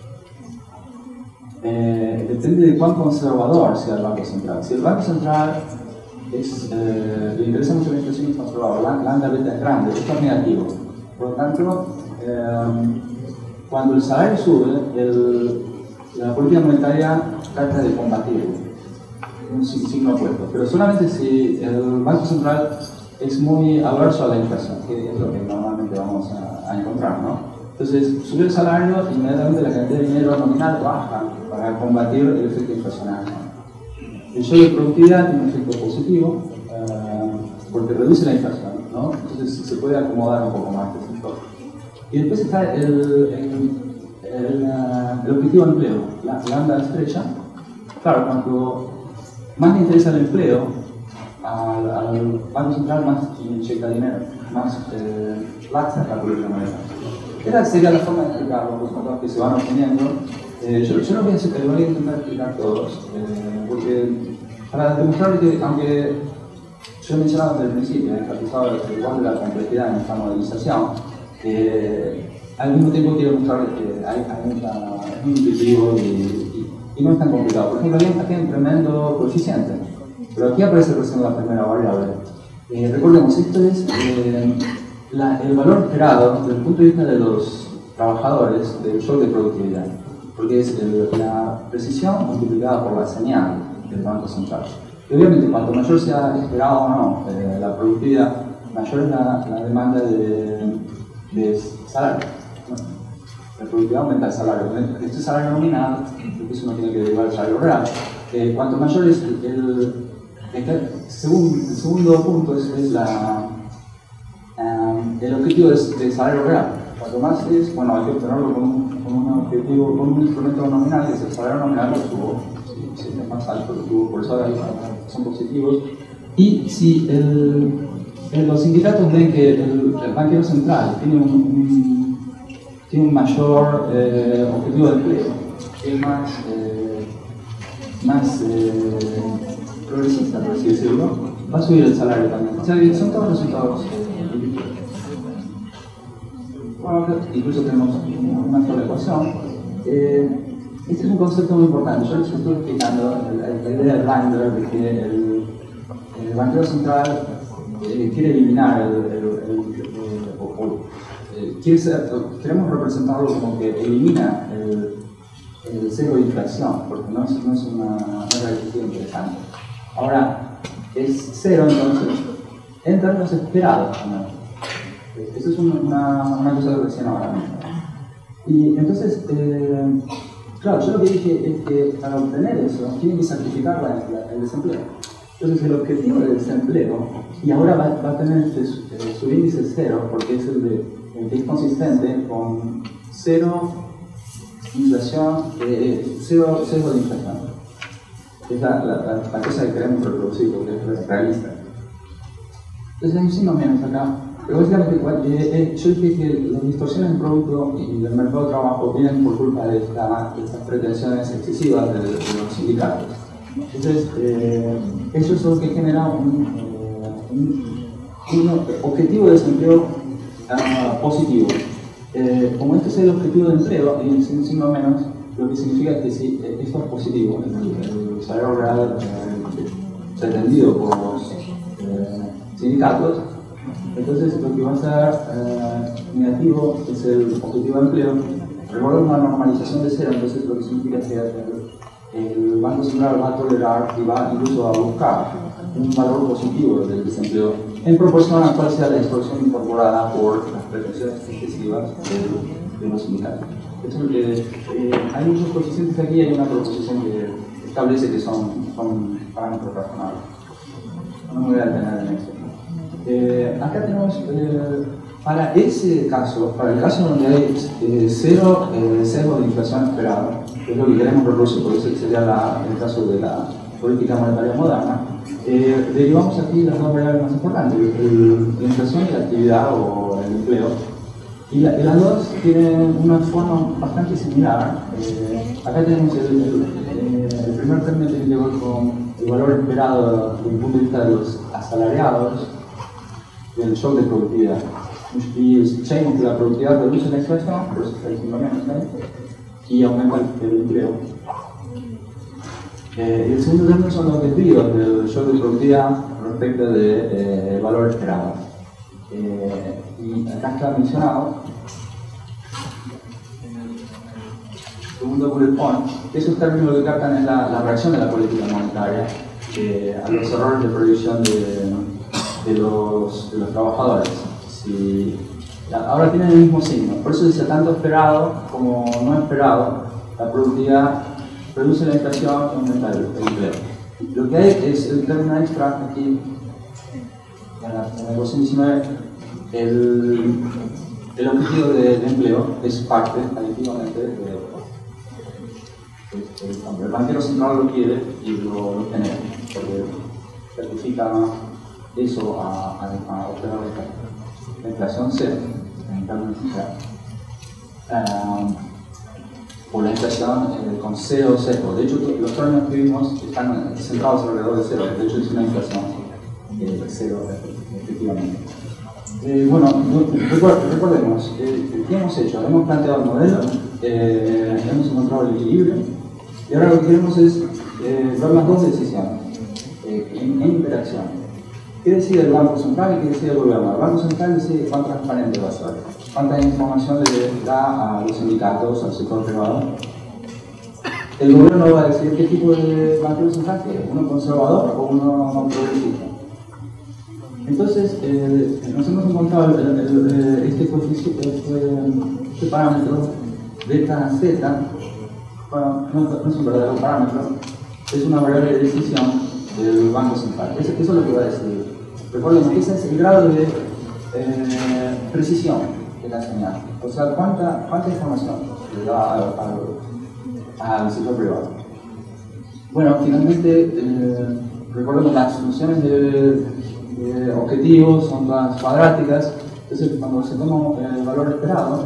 Depende de cuán conservador sea el Banco Central. Si el Banco Central le interesa mucho la inflación y conservador, la beta es grande, esto es negativo. Por lo tanto, cuando el salario sube, la política monetaria trata de combatirlo. Un signo opuesto. Pero solamente si el Banco Central es muy averso a la inflación, que es lo que normalmente vamos a encontrar, ¿no? Entonces, sube el salario, inmediatamente la cantidad de dinero nominal baja para combatir el efecto inflacionario. El shock de productividad tiene un efecto positivo porque reduce la inflación, ¿no? Entonces se puede acomodar un poco más ese shock. Y después está el objetivo del empleo, la banda estrecha. Claro, cuanto más le interesa el empleo, al Banco Central más inyecta dinero, más laxa la política monetaria. Esa sería la forma de explicar los resultados que se van obteniendo. Yo no voy a intentar explicar todos, porque para demostrar que, aunque yo he mencionado desde el principio, he enfatizado igual de la complejidad en esta modelización, al mismo tiempo quiero mostrar que es muy intuitivo y no es tan complicado. Por ejemplo, aquí hay un tremendo coeficiente, pero aquí aparece recién la primera variable. Recordemos, esto es el valor esperado desde el punto de vista de los trabajadores del shock de productividad, porque es la precisión multiplicada por la señal del Banco Central. Y obviamente, cuanto mayor sea esperado o no la productividad, mayor es la demanda de de salario. La productividad aumenta el salario. Este salario nominal, porque eso no tiene que derivar del salario real. Cuanto mayor es el segundo punto es el objetivo del salario real. Cuanto más es, bueno, hay que obtenerlo con un objetivo, con un instrumento nominal, que es el salario nominal, lo tuvo, si es más alto, lo tuvo, por eso ahí son positivos. Y si los sindicatos ven que el banquero central tiene un mayor objetivo de empleo, es más progresista, por así decirlo, va a subir el salario también. O sea, son todos resultados. Bueno, incluso tenemos una sola ecuación. Este es un concepto muy importante. Yo les estoy explicando la idea de Blinder de que el banquero central quiere eliminar queremos representarlo como que elimina el sesgo de inflación, porque no es una realización interesante. Ahora, es cero entonces, en términos esperados también. Eso es una cosa que recién ahora mismo. Y entonces, claro, yo lo que dije es que para obtener eso, tienen que sacrificar el desempleo. Entonces, el objetivo del desempleo, y ahora va a tener su índice cero, porque es el que es consistente con cero inflación, cero sesgo de inflación. Es la cosa que queremos reproducir, porque es realista. Entonces, hay un signo menos acá. Pero básicamente, yo dije que las distorsiones del producto y del mercado de trabajo vienen por culpa de estas pretensiones excesivas de los sindicatos. Entonces, eso es lo que genera un objetivo de desempleo positivo. Como este es el objetivo de empleo, y sin signo menos, lo que significa que si esto es positivo, el salario real pretendido por los sindicatos, entonces lo que va a ser negativo es el objetivo de empleo. Recuerda una normalización de cero, entonces lo que significa que el Banco Central va a tolerar y va incluso a buscar un valor positivo del desempleo en proporción a cuál sea la distorsión incorporada por las pretensiones excesivas de los sindicatos. Hay muchos coeficientes aquí y hay una proposición que establece que son parámetros razonables. No me voy a detener en eso. Acá tenemos, para ese caso, para el caso donde hay cero sesgo de inflación esperado, que es lo que queremos reproducir, porque ese sería el caso de la política monetaria moderna, derivamos aquí las dos variables más importantes, la inflación y la actividad o el empleo. Y las dos tienen una forma bastante similar. Acá tenemos el primer término tiene que ver con el valor esperado desde el punto de vista de los asalariados del shock de productividad. Y sabemos que la productividad reduce la inflación, por eso está diciendo menos, y aumenta el empleo. El segundo término son los desvíos del shock de productividad respecto del valor esperado. Y acá está mencionado, segundo bullet point, que esos términos lo que captan es la reacción de la política monetaria a los errores de proyección de los trabajadores. Ahora tienen el mismo signo, por eso dice tanto esperado como no esperado, la productividad reduce la inflación y aumenta el empleo. Lo que hay es el término extra aquí, en la ecuación 19, el objetivo de empleo es parte, aditivamente, el banquero central lo quiere y lo genera, porque certifica eso a obtener la inflación cero, en términos generales. O la inflación con cero sesgo. De hecho, los términos que vimos están centrados alrededor de cero. De hecho, es una inflación cero, efectivamente. Bueno, recordemos, ¿qué hemos hecho? Hemos planteado el modelo, hemos encontrado el equilibrio, y ahora lo que queremos es ver las dos decisiones en interacción. ¿Qué decide el Banco Central y qué decide el gobierno? El Banco Central decide cuán transparente va a ser, cuánta información le da a los sindicatos, al sector privado. El gobierno va a decidir qué tipo de banquero central quiere, uno conservador o uno progresista. Entonces, nos hemos encontrado este parámetro beta z, bueno, no es un verdadero parámetro, es una variable de decisión del Banco Central. Eso es lo que va a decidir. Recuerden que ese es el grado de precisión de la señal. O sea, cuánta información le da al sector privado. Bueno, finalmente, recuerden que las soluciones de objetivos son todas cuadráticas. Entonces, cuando se toma el valor esperado,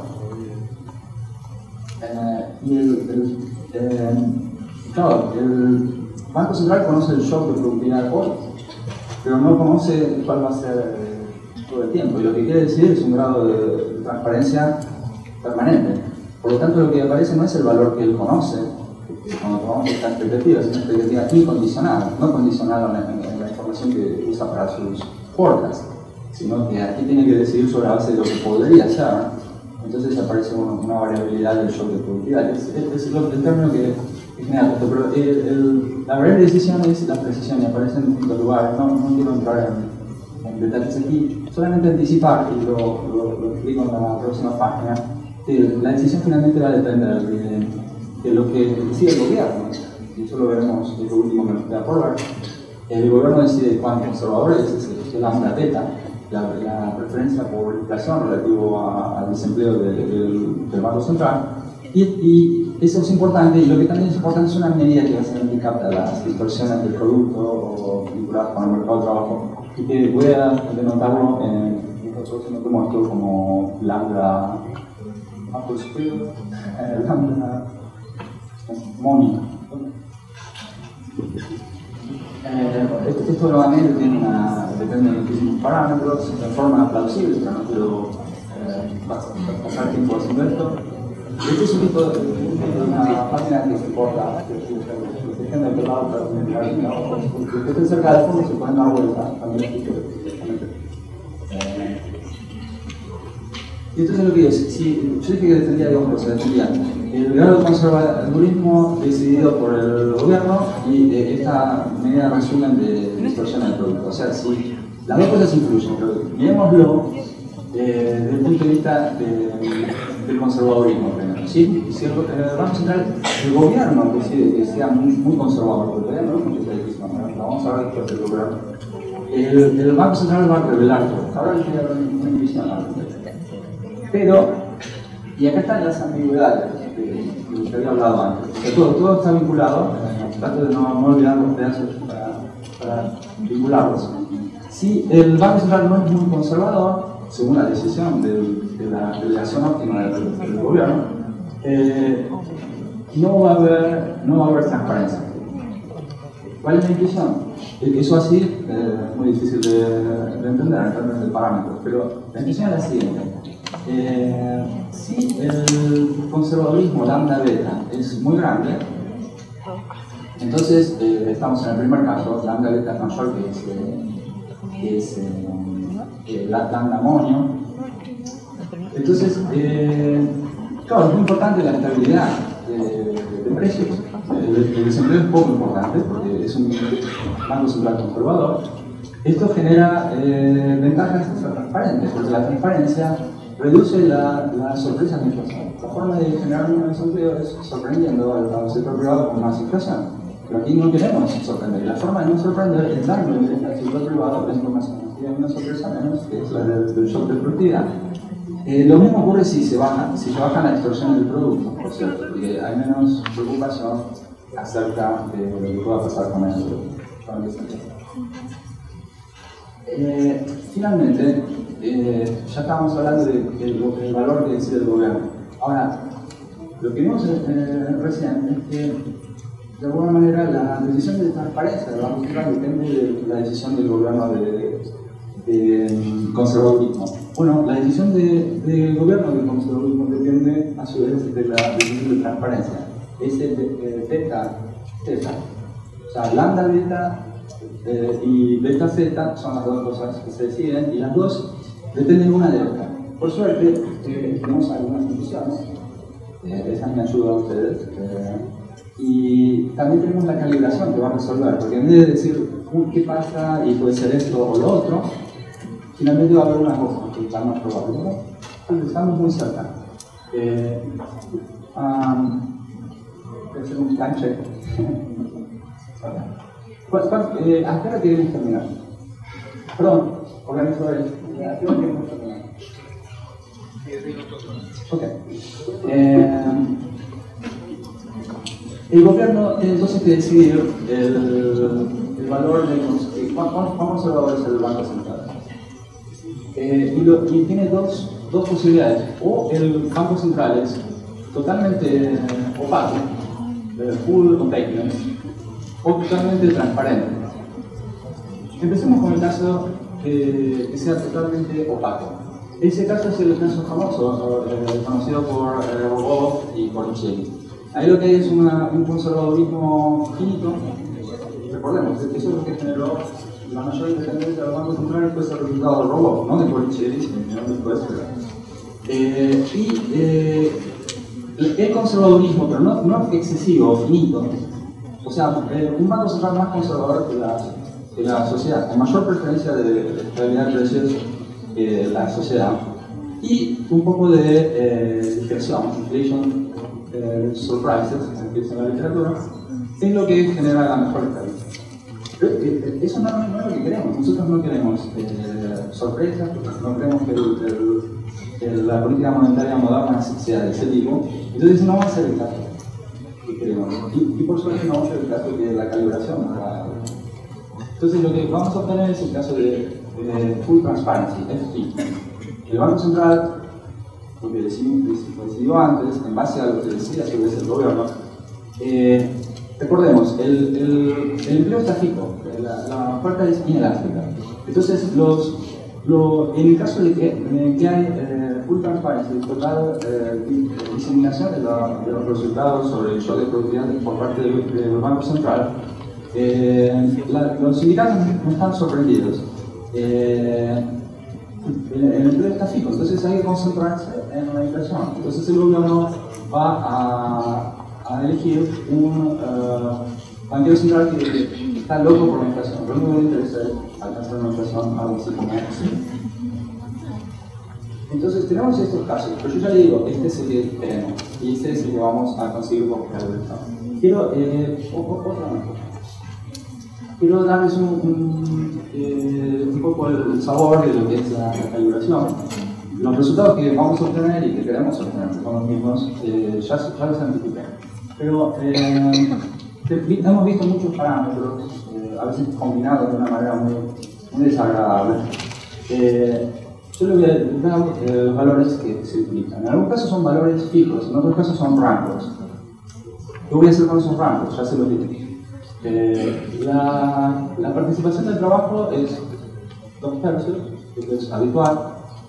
claro, el Banco Central conoce el shock de productividad hoy, pero no conoce cuál va a ser todo el tiempo, y lo que quiere decir es un grado de transparencia permanente. Por lo tanto, lo que aparece no es el valor que él conoce, cuando tomamos esta expectativa, es una expectativa incondicionada, no condicionada en la información que usa para sus forecasts, sino que aquí tiene que decidir sobre la base de lo que podría ser. Entonces aparece una variabilidad del shock de productividad. Es el término que genera esto, pero la variable de decisión es la precisión y aparece en distintos lugares. No quiero entrar en detalles aquí, solamente anticipar, y lo explico en la próxima página, que la decisión finalmente va a depender de lo que decide el gobierno, y eso lo veremos, es lo último que nos queda por ver. El gobierno decide cuán conservador es lambda beta, la preferencia por inflación relativo al desempleo del Banco Central, y eso es importante, y lo que también es importante es una medida que va a ser handicap a las distorsiones del producto o vinculadas con el mercado de trabajo, y que voy a denotarlo en esta próxima que muestro como lambda lambda mónica. Esto nuevamente depende de muchísimos parámetros, de forma plausible, pero no quiero pasar tiempo haciendo esto. Este es un tipo de una página que se corta, que se genera de lado para tener porque esté cerca del fondo se pueden dar vuelta también. Y entonces lo que digo, si yo dije que defendía, digamos, se defendía el grado de conservadurismo decidido por el gobierno y esta medida resumen de distorsión del producto. O sea, si las dos cosas influyen, pero miremoslo desde el punto de vista del conservadurismo primero. Si el Banco Central, el gobierno decide que sea muy conservador, porque todavía no es mucho tradicional, ¿no? Vamos a ver después del gobierno. El Banco Central va a revelar todo. Ahora les voy a dar una invitación a pero, y acá están las ambigüedades que había hablado antes. Todo está vinculado, trato de no olvidar los pedazos para vincularlos. Si el Banco Central no es muy conservador, según la decisión de la delegación óptima del gobierno, no va a haber transparencia. ¿Cuál es la intuición? Eso así es muy difícil de entender en términos de parámetros, pero la intuición es la siguiente. Si el conservadurismo lambda beta es muy grande, entonces estamos en el primer caso, lambda beta es mayor que lambda amonio. Entonces, claro, es muy importante la estabilidad de precios. El desempleo es poco importante porque es un banco central conservador. Esto genera ventajas transparentes, porque la transparencia reduce la sorpresa de inflación. La forma de generar un desempleo es sorprendiendo al sector privado con más inflación. Pero aquí no queremos sorprender. La forma de no sorprender es darle al sector privado la información. Si hay una sorpresa menos, que es la del shock de productividad. Lo mismo ocurre si se bajan las distorsiones del producto, por cierto, porque hay menos preocupación acerca de lo que pueda pasar con el desempleo. Finalmente, ya estábamos hablando del valor que decide el gobierno. Ahora, lo que vimos recién es que, de alguna manera, la decisión de transparencia del Banco Central depende de la decisión del gobierno de conservadurismo. Bueno, la decisión del gobierno del conservadurismo depende, a su vez, de la decisión de transparencia. Es beta z. O sea, lambda beta y beta z son las dos cosas que se deciden, y las dos dependen una de otra. Por suerte, tenemos algunas intuiciones, esas me ayudan a ustedes, y también tenemos la calibración que va a resolver, porque en vez de decir qué pasa y puede ser esto o lo otro, finalmente va a haber una cosa que es la más probable, ¿no? Estamos muy cerca. Voy a hacer un plan check. ¿A qué hora queremos terminar? Perdón, organizadores, ¿a qué hora queremos terminar? 10 minutos. Ok. El gobierno tiene entonces que decidir el valor de cuán conservador es el Banco Central. Y tiene dos posibilidades. O el Banco Central es totalmente opaco, full opaqueness, o totalmente transparente. Empecemos con el caso que sea totalmente opaco. Ese caso es el caso famoso, conocido por Rogov y por Micheli. Ahí lo que hay es un conservadurismo finito. Recordemos, eso es lo que generó la mayor independencia de los bancos centrales, fue el resultado del Rogov, no de Borichevich, sino después. El conservadurismo, pero no excesivo, finito, o sea, un banco central más conservador que la sociedad, con mayor preferencia de estabilidad de precios que la sociedad, y un poco de dispersión, inflation surprises, que es en la literatura, es lo que genera la mejor estabilidad. Eso no es lo que queremos. Nosotros no queremos sorpresas, no queremos que la política monetaria moderna sea de ese tipo. Entonces no va a ser el caso que queremos. Y por suerte no va a ser el caso que la calibración no va a dar. Entonces lo que vamos a obtener es el caso de full transparency, FT. El Banco Central, lo que decidió antes, en base a lo que decía sobre ese gobierno, recordemos, el empleo está fijo, la oferta es inelástica. Entonces, en el caso de que hay full transparency, total diseminación de los resultados sobre el shock de productividad por parte del Banco Central, los sindicatos no están sorprendidos. El empleo está fijo, entonces hay que concentrarse en la inversión. Entonces el gobierno va a elegir un banquero central que está loco por la inflación. Lo único que le interesa es alcanzar una inflación algo así como ese. Entonces tenemos estos casos, pero yo ya le digo, este es el que tenemos y este es el que vamos a conseguir por calibrar. Quiero darles un poco el sabor de lo que es la calibración. Los resultados que vamos a obtener y que queremos obtener son los mismos, ya los anticipé. Pero hemos visto muchos parámetros, a veces combinados de una manera muy desagradable. Yo les voy a dar los valores que se utilizan. En algunos casos son valores fijos, en otros casos son rangos. ¿Qué voy a hacer con esos rangos? Ya se los dije. La participación del trabajo es 2/3, que es habitual.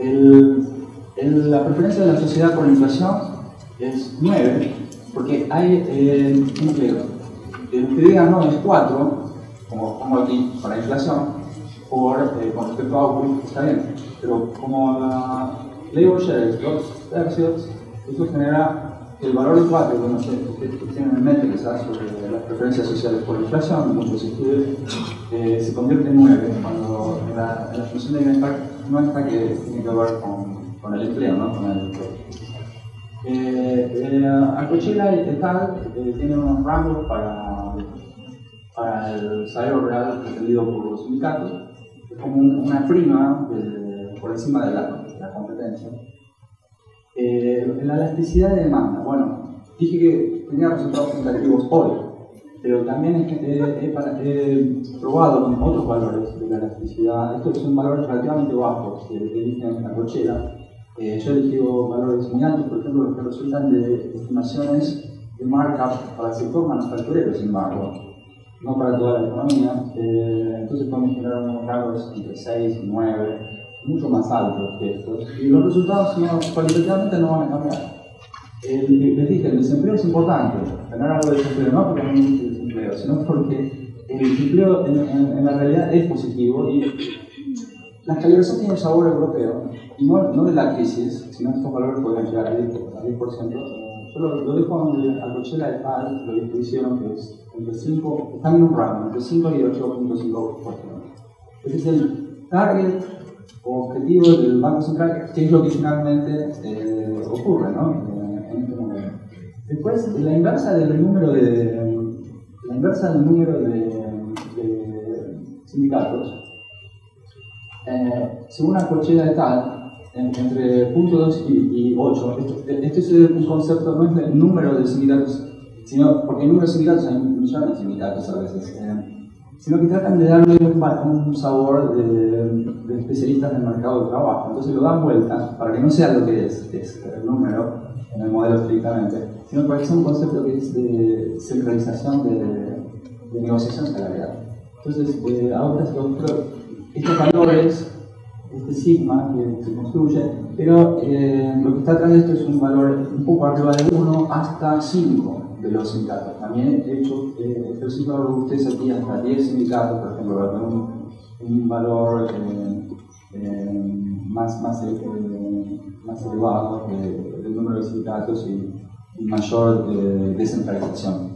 La preferencia de la sociedad por la inflación es 9, porque hay empleo. El que diga no es 4, como pongo aquí para la inflación, con respecto a output, está bien. Pero como la labor share es 2/3, eso genera el valor de 4, que no sé, ustedes tienen en mente quizás sobre las preferencias sociales por la inflación, muchos estudios, se convierte en 9 cuando la función de bienestar no está que tiene que ver con el empleo, ¿no? Con el empleo. Arcochela y tal tienen unos rangos para el salario real pretendido por los sindicatos, es como una prima por encima de la competencia. La elasticidad de demanda, bueno, dije que tenía resultados negativos hoy, pero también he probado con otros valores de la elasticidad. Estos son valores relativamente bajos que eligen la cochera. Yo he elegido valores muy altos, por ejemplo, los que resultan de estimaciones de markup para el sector manufacturero, sin embargo, no para toda la economía. Entonces podemos generar unos rangos entre 6 y 9. Mucho más altos que estos, y los resultados cualitativamente no van a cambiar. Les dije, el desempleo es importante, tener algo de desempleo, no porque no hay mucho desempleo, sino porque el desempleo en la realidad es positivo y la calibración tiene un sabor europeo, y no de la crisis, sino que estos valores pueden llegar al 10%. Yo lo dejo donde Alcochela y Pal lo hicieron, que es entre 5, están en un rango, entre 5 y 8.5%. Ese es el target objetivo del Banco Central, que es lo que finalmente ocurre, ¿no? En este momento. Después, la inversa del número de sindicatos, según la Cocheda de tal, entre 0.2 y 8, este es un concepto, no es el número de sindicatos, sino porque el número de sindicatos hay millones de sindicatos a veces, sino que tratan de darle un sabor de especialistas del mercado de trabajo. Entonces lo dan vuelta para que no sea lo que es el número en el modelo estrictamente, sino para que sea un concepto que es de centralización de negociación salarial. Entonces, ahora estos valores, este sigma que se construye, pero lo que está atrás de esto es un valor un poco arriba de 1 hasta 5 de los sindicatos. También he hecho ejercicio de robustez aquí hasta 10 sindicatos, por ejemplo, para tener un valor más elevado del número de sindicatos y mayor descentralización.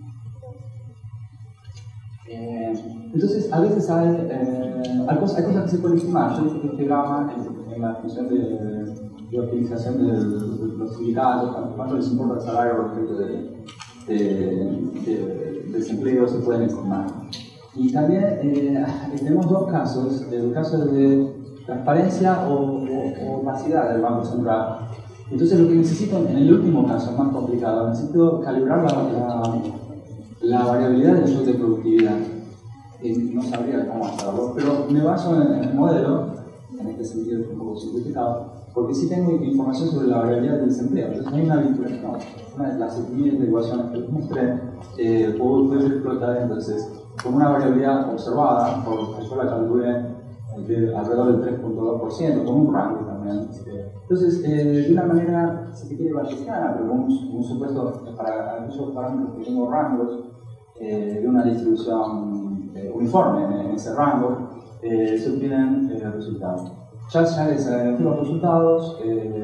Entonces, a veces hay cosas que se pueden estimar. Yo dije que este gamma en la función de optimización de los sindicatos, cuánto les importa el salario respecto de desempleo, se pueden estimar. Y también tenemos dos casos: el caso de transparencia o opacidad del Banco Central. Entonces, lo que necesito en el último caso, más complicado, necesito calibrar la variabilidad del shock de productividad. No sabría cómo hacerlo, pero me baso en el modelo, en este sentido es un poco simplificado, porque sí tengo información sobre la variabilidad del desempleo. Entonces hay una vinculación, una de las 7.000 ecuaciones que les mostré, puedo explotar entonces con una variabilidad observada, porque yo la calculé alrededor del 3.2%, con un rango también. Entonces, de una manera, si se quiere, bayesiana, pero con un supuesto para aquellos parámetros que tengo rangos de una distribución uniforme en ese rango, se obtienen resultados. Ya les adelanté los resultados.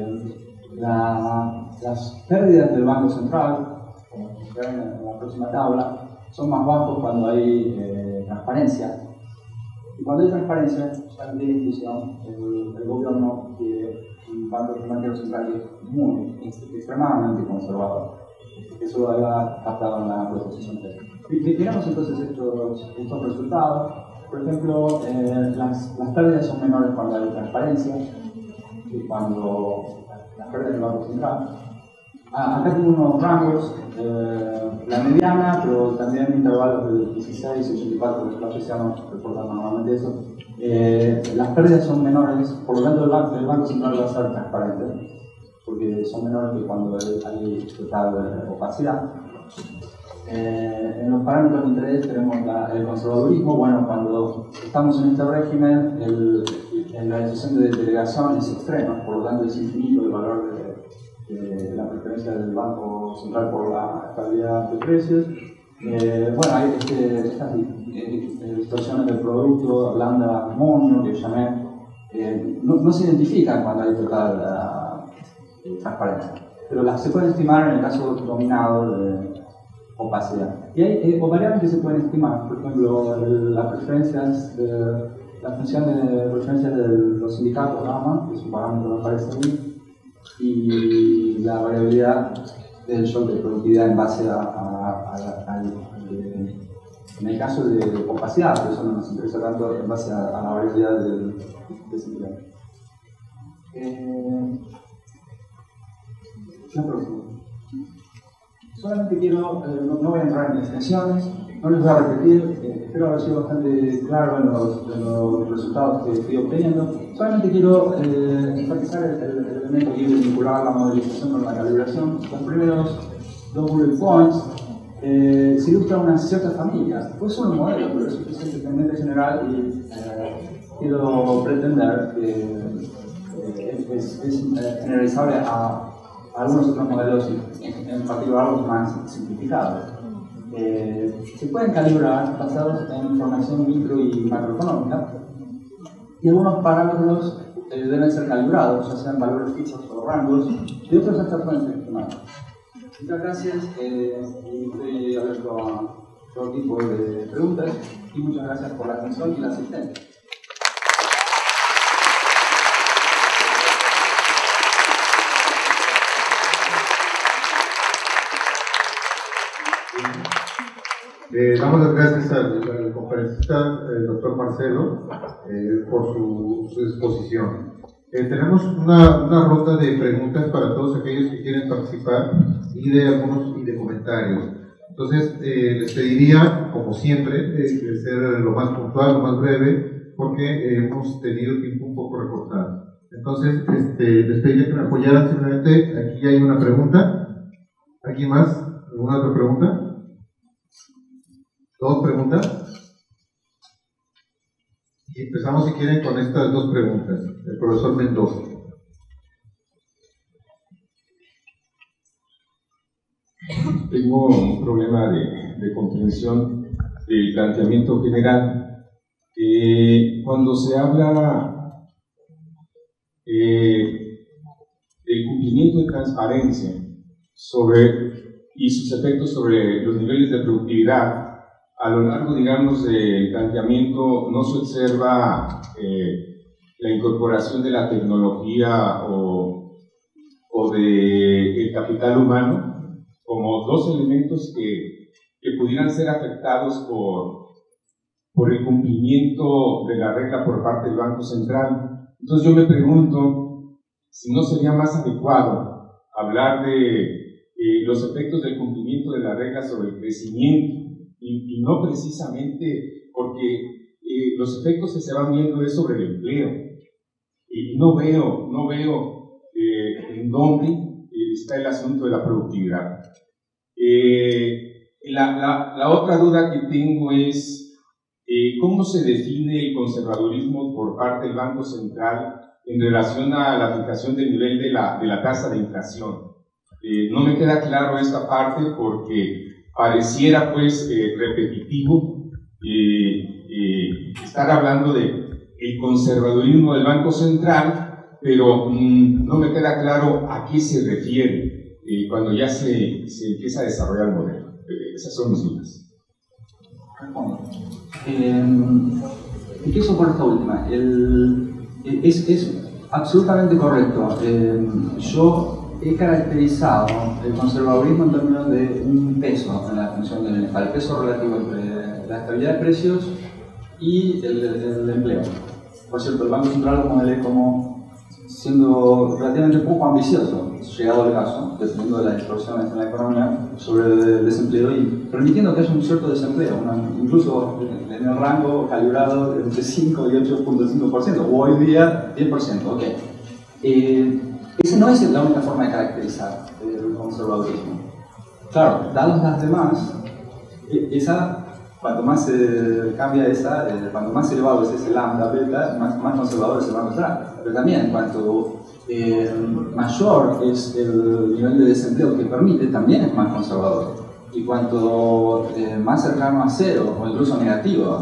Las pérdidas del Banco Central, como ven en la próxima tabla, son más bajos cuando hay transparencia. Y cuando hay transparencia, ya no tiene discusión, el gobierno quiere un banco central que es extremadamente conservador. Eso lo había captado en la proposición 3. Miramos entonces estos resultados. Por ejemplo, las pérdidas son menores cuando hay transparencia que cuando las pérdidas del Banco Central. Acá tengo unos rangos, la mediana, pero también intervalos de 16 y 84, que los apreciamos reportando normalmente eso. Las pérdidas son menores, por lo tanto el Banco Central va a ser transparente, porque son menores que cuando hay total opacidad. En los parámetros de interés tenemos el conservadurismo. Bueno, cuando estamos en este régimen, la decisión de delegación es extrema, por lo tanto es infinito el valor de la preferencia del Banco Central por la estabilidad de precios. Bueno, hay estas distorsiones del producto, lambda-monio, que llamé, no se identifican cuando hay total transparencia, pero se pueden estimar en el caso dominado de opacidad. Y hay variables que se pueden estimar, por ejemplo, la función de preferencia de los sindicatos gamma, que es un parámetro que aparece ahí, y la variabilidad del shock de productividad en base en el caso de opacidad, pero eso no nos interesa tanto, en base a la variabilidad del desempleo. La próxima. Solamente quiero, no voy a entrar en extensiones, no les voy a repetir, espero haber sido bastante claro en los resultados que estoy obteniendo. Solamente quiero enfatizar el elemento que quiere vincular la modelización con la calibración. Los primeros dos bullet points se ilustra una cierta familia. Puede ser un modelo, pero es suficientemente general y quiero pretender que es generalizable a algunos otros modelos, en particular los más simplificados. Se pueden calibrar basados en información micro y macroeconómica, y algunos parámetros deben ser calibrados, ya sean valores fijos o rangos, y otros hasta pueden ser estimados. Muchas gracias, y estoy abierto a todo tipo de preguntas, y muchas gracias por la atención y la asistencia. Damos las gracias al conferencista, el doctor Marcelo, por su exposición. Tenemos una ronda de preguntas para todos aquellos que quieren participar y de comentarios. Entonces, les pediría, como siempre, de ser lo más puntual, lo más breve, porque hemos tenido el tiempo un poco recortado. Entonces, les pediría que me apoyaran simplemente. Aquí hay una pregunta. ¿Aquí más? ¿Alguna otra pregunta? ¿Dos preguntas? Y empezamos, si quieren, con estas dos preguntas. El profesor Mendoza. Tengo un problema de comprensión del planteamiento general. Cuando se habla del cumplimiento de transparencia y sus efectos sobre los niveles de productividad, a lo largo, digamos, del planteamiento no se observa la incorporación de la tecnología o del capital humano como dos elementos que pudieran ser afectados por el cumplimiento de la regla por parte del Banco Central. Entonces yo me pregunto si no sería más adecuado hablar de los efectos del cumplimiento de la regla sobre el crecimiento y no precisamente porque los efectos que se van viendo es sobre el empleo. Y no veo en dónde está el asunto de la productividad. La otra duda que tengo es ¿cómo se define el conservadurismo por parte del Banco Central en relación a la fijación del nivel de la tasa de inflación? No me queda claro esta parte porque pareciera pues repetitivo estar hablando de el conservadurismo del Banco Central, pero no me queda claro a qué se refiere cuando ya se empieza a desarrollar el modelo. Esas son mis dudas. Respondo. Empiezo por esta última. Es absolutamente correcto. Yo he caracterizado el conservadurismo en términos de un peso en la función del bienestar, el peso relativo entre la estabilidad de precios y el empleo. Por cierto, el Banco Central lo modelé como siendo relativamente poco ambicioso, llegado el caso, dependiendo de las distorsiones en la economía, sobre el desempleo y permitiendo que haya un cierto desempleo, incluso en el rango calibrado entre 5 y 8.5%, o hoy día 10%. Okay. Esa no es la única forma de caracterizar el conservadurismo. Claro, dadas las demás, cuanto más se cambia cuanto más elevado es ese lambda beta, más conservador es el Banco Central. Pero también, cuanto mayor es el nivel de desempleo que permite, también es más conservador. Y cuanto más cercano a cero, o incluso negativo,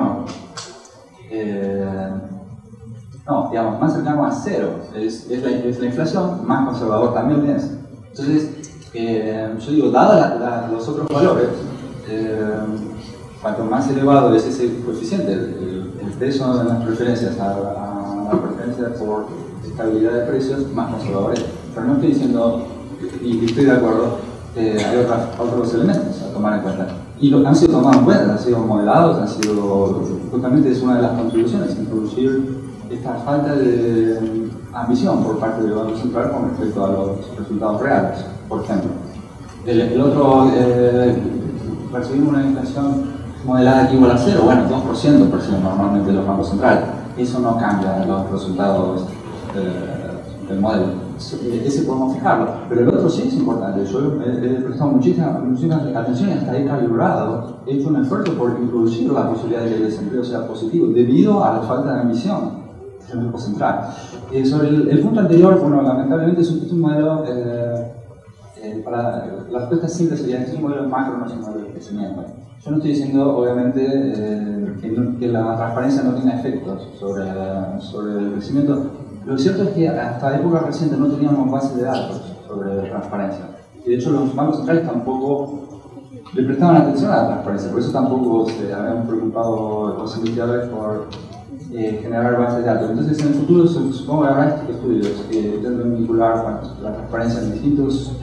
digamos, más cercano a cero es la inflación, más conservador también es. Entonces, yo digo, dado los otros valores, cuanto más elevado es ese coeficiente, el peso en las preferencias a la preferencia por estabilidad de precios, más conservador es. Pero no estoy diciendo, y estoy de acuerdo, hay otros elementos a tomar en cuenta. Y han sido tomados en cuenta, han sido modelados, justamente es una de las contribuciones, introducir esta falta de ambición por parte del Banco Central con respecto a los resultados reales, por ejemplo. El otro, percibimos una inflación modelada que igual a cero, bueno, 2% perciben normalmente los bancos centrales. Eso no cambia los resultados del modelo. Ese podemos fijarlo, pero el otro sí es importante. Yo he prestado muchísima atención y hasta he calibrado, he hecho un esfuerzo por introducir la posibilidad de que el desempleo sea positivo debido a la falta de ambición del Banco Central. Sobre el punto anterior, bueno, lamentablemente es un modelo, para la respuesta simple sería que es un modelo macro, no es un modelo de crecimiento. Yo no estoy diciendo, obviamente, que la transparencia no tenga efectos sobre el crecimiento. Lo cierto es que hasta época reciente no teníamos bases de datos sobre transparencia. Y de hecho los bancos centrales tampoco le prestaban atención a la transparencia, por eso tampoco se habían preocupado los investigadores por generar bases de datos. Entonces en el futuro supongo que habrá estudios que intenten vincular la transparencia en distintos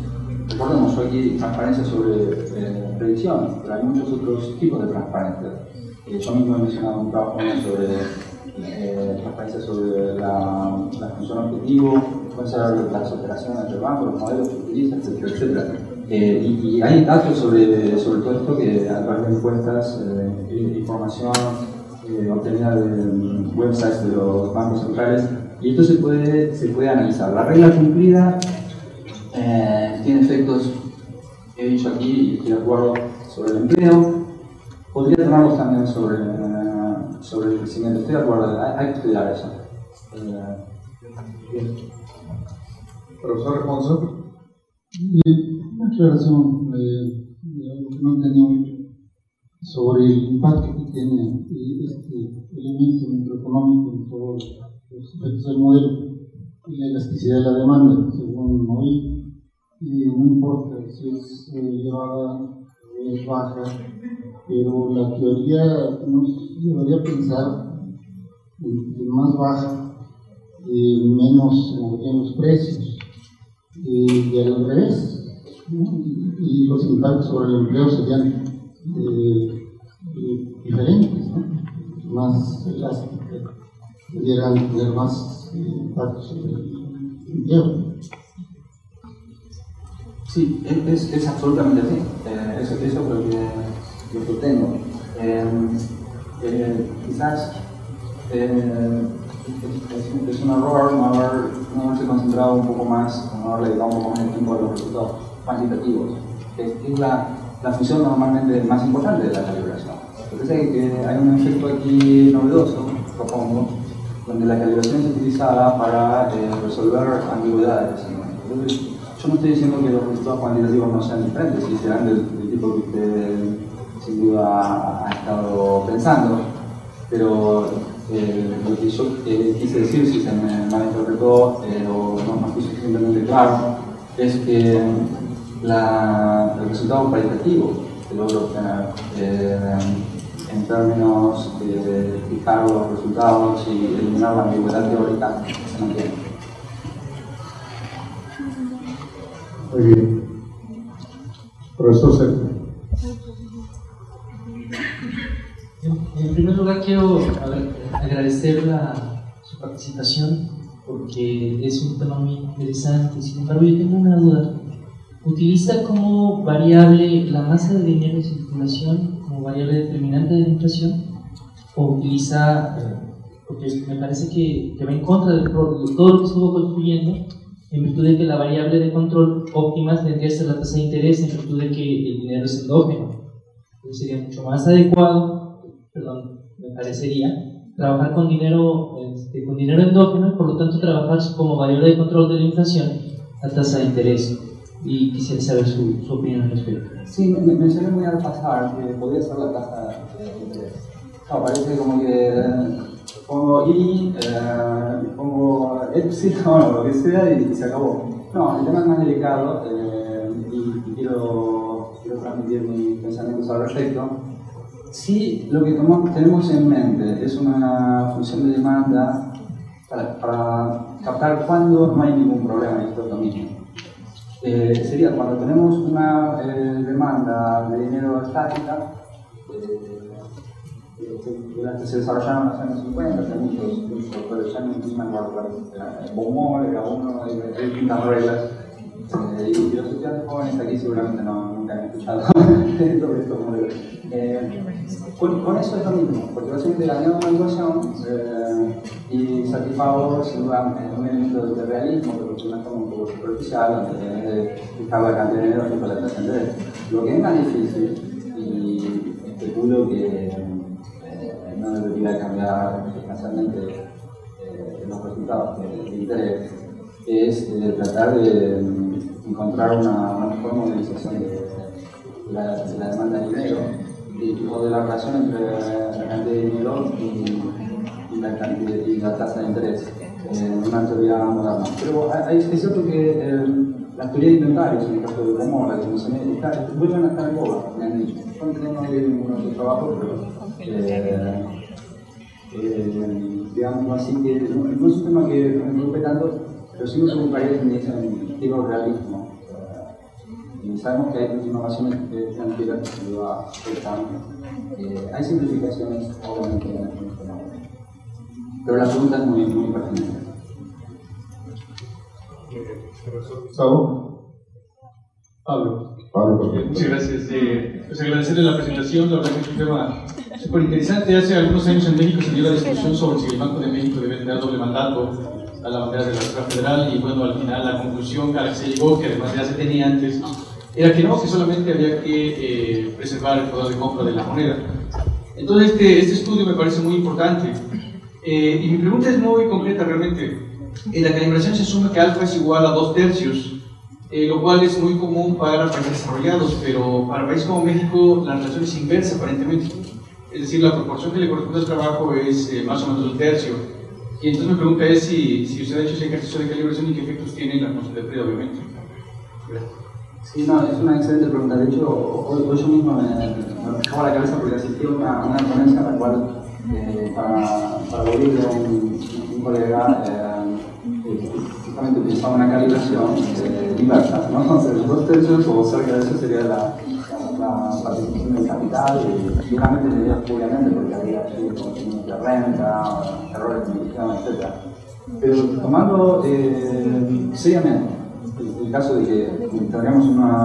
recordemos, yo aquí transparencia sobre predicción, pero hay muchos otros tipos de transparencia. Yo mismo he mencionado un trabajo sobre transparencia sobre la función objetivo, pueden ser las operaciones del banco, los modelos que utiliza, etcétera. Y hay datos sobre todo esto que a través de encuestas, información obtenida de websites de los bancos centrales, y esto se puede analizar. La regla cumplida tiene efectos, he dicho aquí, y estoy de acuerdo, sobre el empleo. Podría tenerlos también sobre el crecimiento. Estoy de acuerdo, hay que estudiar eso. Profesor Alfonso. Una aclaración de algo que no entendí mucho sobre el impacto que tiene este elemento microeconómico en todos los efectos del modelo y la elasticidad de la demanda, según oí. No importa si es elevada o es baja, pero la teoría nos llevaría a pensar que más baja, menos en los precios, y al revés, ¿no? Y los impactos sobre el empleo serían diferentes, ¿no? Más elásticas, pudieran tener más impactos sobre el empleo. Sí, es absolutamente así. Eso es lo que tengo. Quizás es un error no haberse concentrado un poco más, no haberle dedicado un poco más de tiempo a los resultados cuantitativos, que es la función normalmente más importante de la calibración. Entonces hay un efecto aquí novedoso, propongo, donde la calibración es utilizada para resolver ambigüedades. Entonces, yo no estoy diciendo que los resultados cuantitativos no sean diferentes, y serán del tipo que usted sin duda ha estado pensando, pero lo que yo quise decir, si se me malinterpretó o no fue suficientemente claro, es que el resultado cualitativo que logro obtener en términos de fijar los resultados y eliminar la ambigüedad teórica se mantiene. Muy bien. Profesor Sergio. En primer lugar, quiero agradecer su participación porque es un tema muy interesante. Sin embargo, yo tengo una duda. ¿Utiliza como variable la masa de dinero en circulación como variable determinante de la inflación? ¿O utiliza, porque me parece que va en contra de todo lo que estuvo construyendo, en virtud de que la variable de control óptima tendría que ser la tasa de interés, en virtud de que el dinero es endógeno? Entonces sería mucho más adecuado, me parecería, trabajar con dinero endógeno y por lo tanto trabajar como variable de control de la inflación la tasa de interés. Y quisiera saber su opinión al respecto. Sí, mencioné muy al pasar que podría ser la tasa de interés. Claro, parece como que pongo I, pongo epsilon o lo que sea y se acabó. No, el tema es más delicado y quiero transmitir mis pensamientos al respecto. Sí, lo que tenemos en mente es una función de demanda para captar cuando no hay ningún problema en esto dominio. Sería cuando tenemos una demanda de dinero estática, que se desarrollaron en los años 50, que muchos autores ya no me acuerdo, Baumol era uno, hay distintas reglas, y los estudiantes jóvenes aquí seguramente nunca han escuchado todo esto. Con eso es lo mismo, porque básicamente ganó una ecuación y satisfago sin duda un elemento de realismo, pero de una forma un poco superficial, donde fijar la cantidad de dinero y la tasa de interés. Lo que es más difícil, y especulo que no debería cambiar sustancialmente los resultados de interés, es tratar de encontrar una mejor modelización de la demanda de dinero o de la relación entre la cantidad de dinero y la tasa de interés en una teoría moderna. Pero es cierto que las teorías de inventarios, en el caso de Baumol, la definición vuelven a estar en boga, me han dicho. Yo no leí ninguno de sus trabajos, pero digamos así que no es un tema que me preocupe tanto, pero sí me preocuparía que me dicen tipo realismo. y sabemos que hay innovaciones financieras que lo afectan. Hay simplificaciones, obviamente, en el fenómeno. Pero la pregunta es muy, muy pertinente. Gustavo. Pablo. Pablo, Muchas gracias. Pues agradecerle la presentación, la verdad que es un tema súper interesante. Hace algunos años en México se dio la discusión sobre si el Banco de México debe tener doble mandato a la manera de la Reserva Federal, y bueno, al final la conclusión a la que se llegó, que además ya se tenía antes, era que no, que solamente había que preservar el poder de compra de la moneda. Entonces este estudio me parece muy importante, y mi pregunta es muy concreta realmente. En la calibración se asume que alfa es igual a 2/3, lo cual es muy común para países desarrollados, pero para países como México la relación es inversa aparentemente. Es decir, la proporción que le corresponde al trabajo es más o menos 1/3. Y entonces mi pregunta es si usted ha hecho ese ejercicio de calibración y qué efectos tiene en la función de PRED, obviamente. Gracias. Sí, no, es una excelente pregunta. De hecho, hoy yo mismo me dejaba la cabeza porque asistí a una ponencia en la cual, para Bolivia, un colega justamente utilizaba una calibración inversa, ¿no? Entonces, 2/3 o cerca de eso sería la participación del capital, y realmente sería obviamente porque había conocimientos de renta, errores de medición, etc. Pero tomando seriamente el caso de que tengamos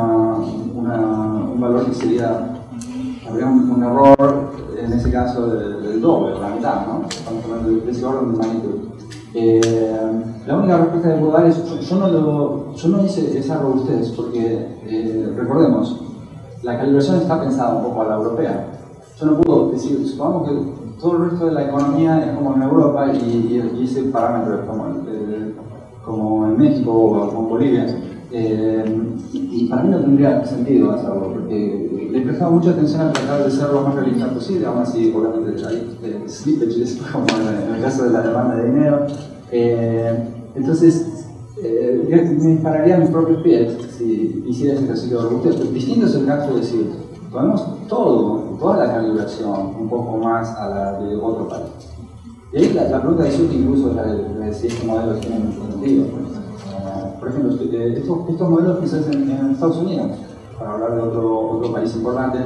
un valor que sería, habría un error en ese caso del doble, la mitad, ¿no? Estamos hablando de ese orden de magnitud. La única respuesta que puedo dar es, yo no hice esa robustez porque, recordemos, la calibración está pensada un poco a la europea. Yo no puedo decir, supongamos que todo el resto de la economía es como en Europa y ese parámetro es como en México o como en Bolivia. Y para mí no tendría sentido hacerlo, porque le prestaba mucha atención a tratar de ser lo más realista posible. Aún así, obviamente, hay slippages, como en el caso de la demanda de dinero. Entonces, me dispararía a mis propios pies si hiciera ese ejercicio de robustez. Distinto es el caso de decir, ponemos toda la calibración un poco más a la de otro país. Y ahí la pregunta de Sut incluso es la de si este modelo tiene mucho sentido. Por ejemplo, estos modelos quizás en Estados Unidos, para hablar de otro país importante,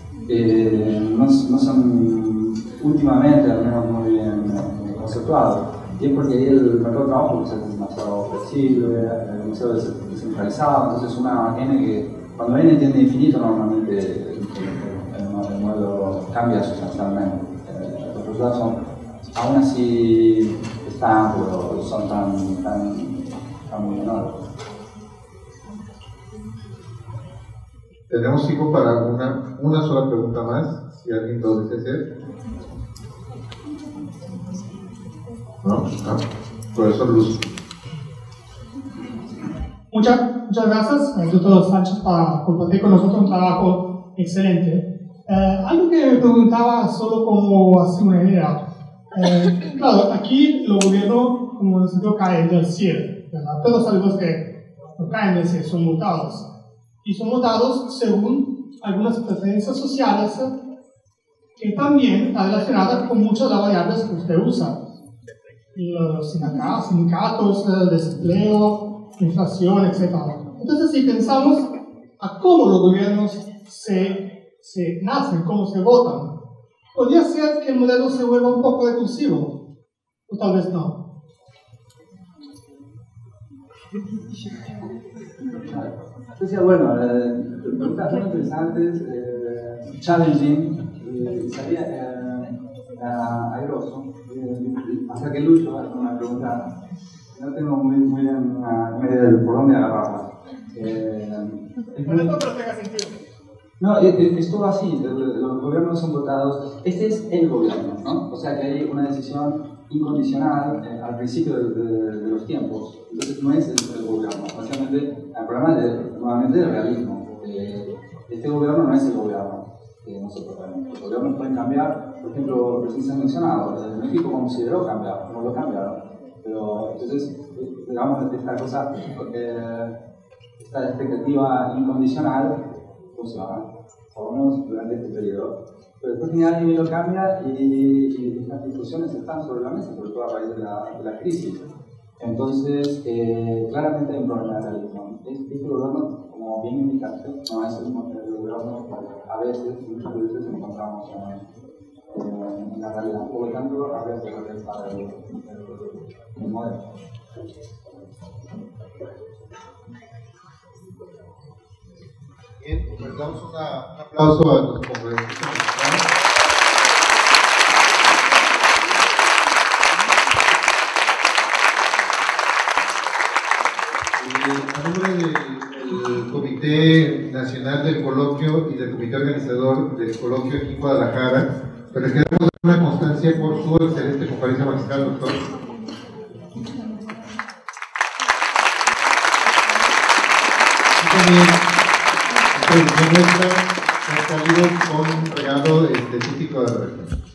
no son últimamente, al menos, muy bien conceptuados. Y es porque ahí el mercado de trabajo es demasiado flexible, demasiado descentralizado. Entonces, cuando n tiende a infinito, normalmente el modelo cambia sustancialmente. Los resultados aún así están, pero son tan muy menores. Tenemos tiempo para una sola pregunta más, si alguien lo desea hacer. ¿No? Profesor Luz. Muchas gracias, doctor Sánchez, por compartir con nosotros un trabajo excelente. Algo que me preguntaba solo como así una idea. Claro, aquí los gobiernos, como nosotros, caen del cielo, ¿verdad? Todos sabemos que no caen del cielo, son mutados. Y son mutados según algunas preferencias sociales que también están relacionadas con muchas de las variables que usted usa. Los sindicatos, desempleo, inflación, etc. Entonces, si pensamos a cómo los gobiernos se nacen, cómo se votan, podría ser que el modelo se vuelva un poco recursivo, o tal vez no. Entonces, bueno, preguntas muy interesantes, challenging, salía airoso. Hasta que Lucho hace una pregunta, no tengo muy bien una idea de por dónde agarrarla. No, es todo así, los gobiernos son votados, este es el gobierno, ¿no? O sea que hay una decisión incondicional al principio de los tiempos, entonces no es el gobierno, básicamente el problema es nuevamente el realismo. Este gobierno no es el gobierno que nosotros tenemos. Los gobiernos pueden cambiar, por ejemplo, recién se ha mencionado, México consideró cambiar, no lo cambiaron, pero entonces, digamos, esta cosa, esta expectativa incondicional funciona, por lo menos durante este periodo. Pero después viene alguien y lo cambia y estas discusiones están sobre la mesa, sobre todo a raíz de la crisis. Entonces, claramente hay un problema de realismo. Este gobierno, como como bien indicaste, no es el modelo de gobierno que a veces, muchas veces encontramos en la realidad. Por lo tanto, a veces está el modelo. Bien, pues damos un aplauso a nuestro congresista mexicano. A nombre del Comité Nacional del Coloquio y del Comité Organizador del Coloquio aquí en Guadalajara, pues les queremos dar una constancia por su excelente conferencia magistral, doctor. Y también, nuestra, ha salido con un regalo específico de la región.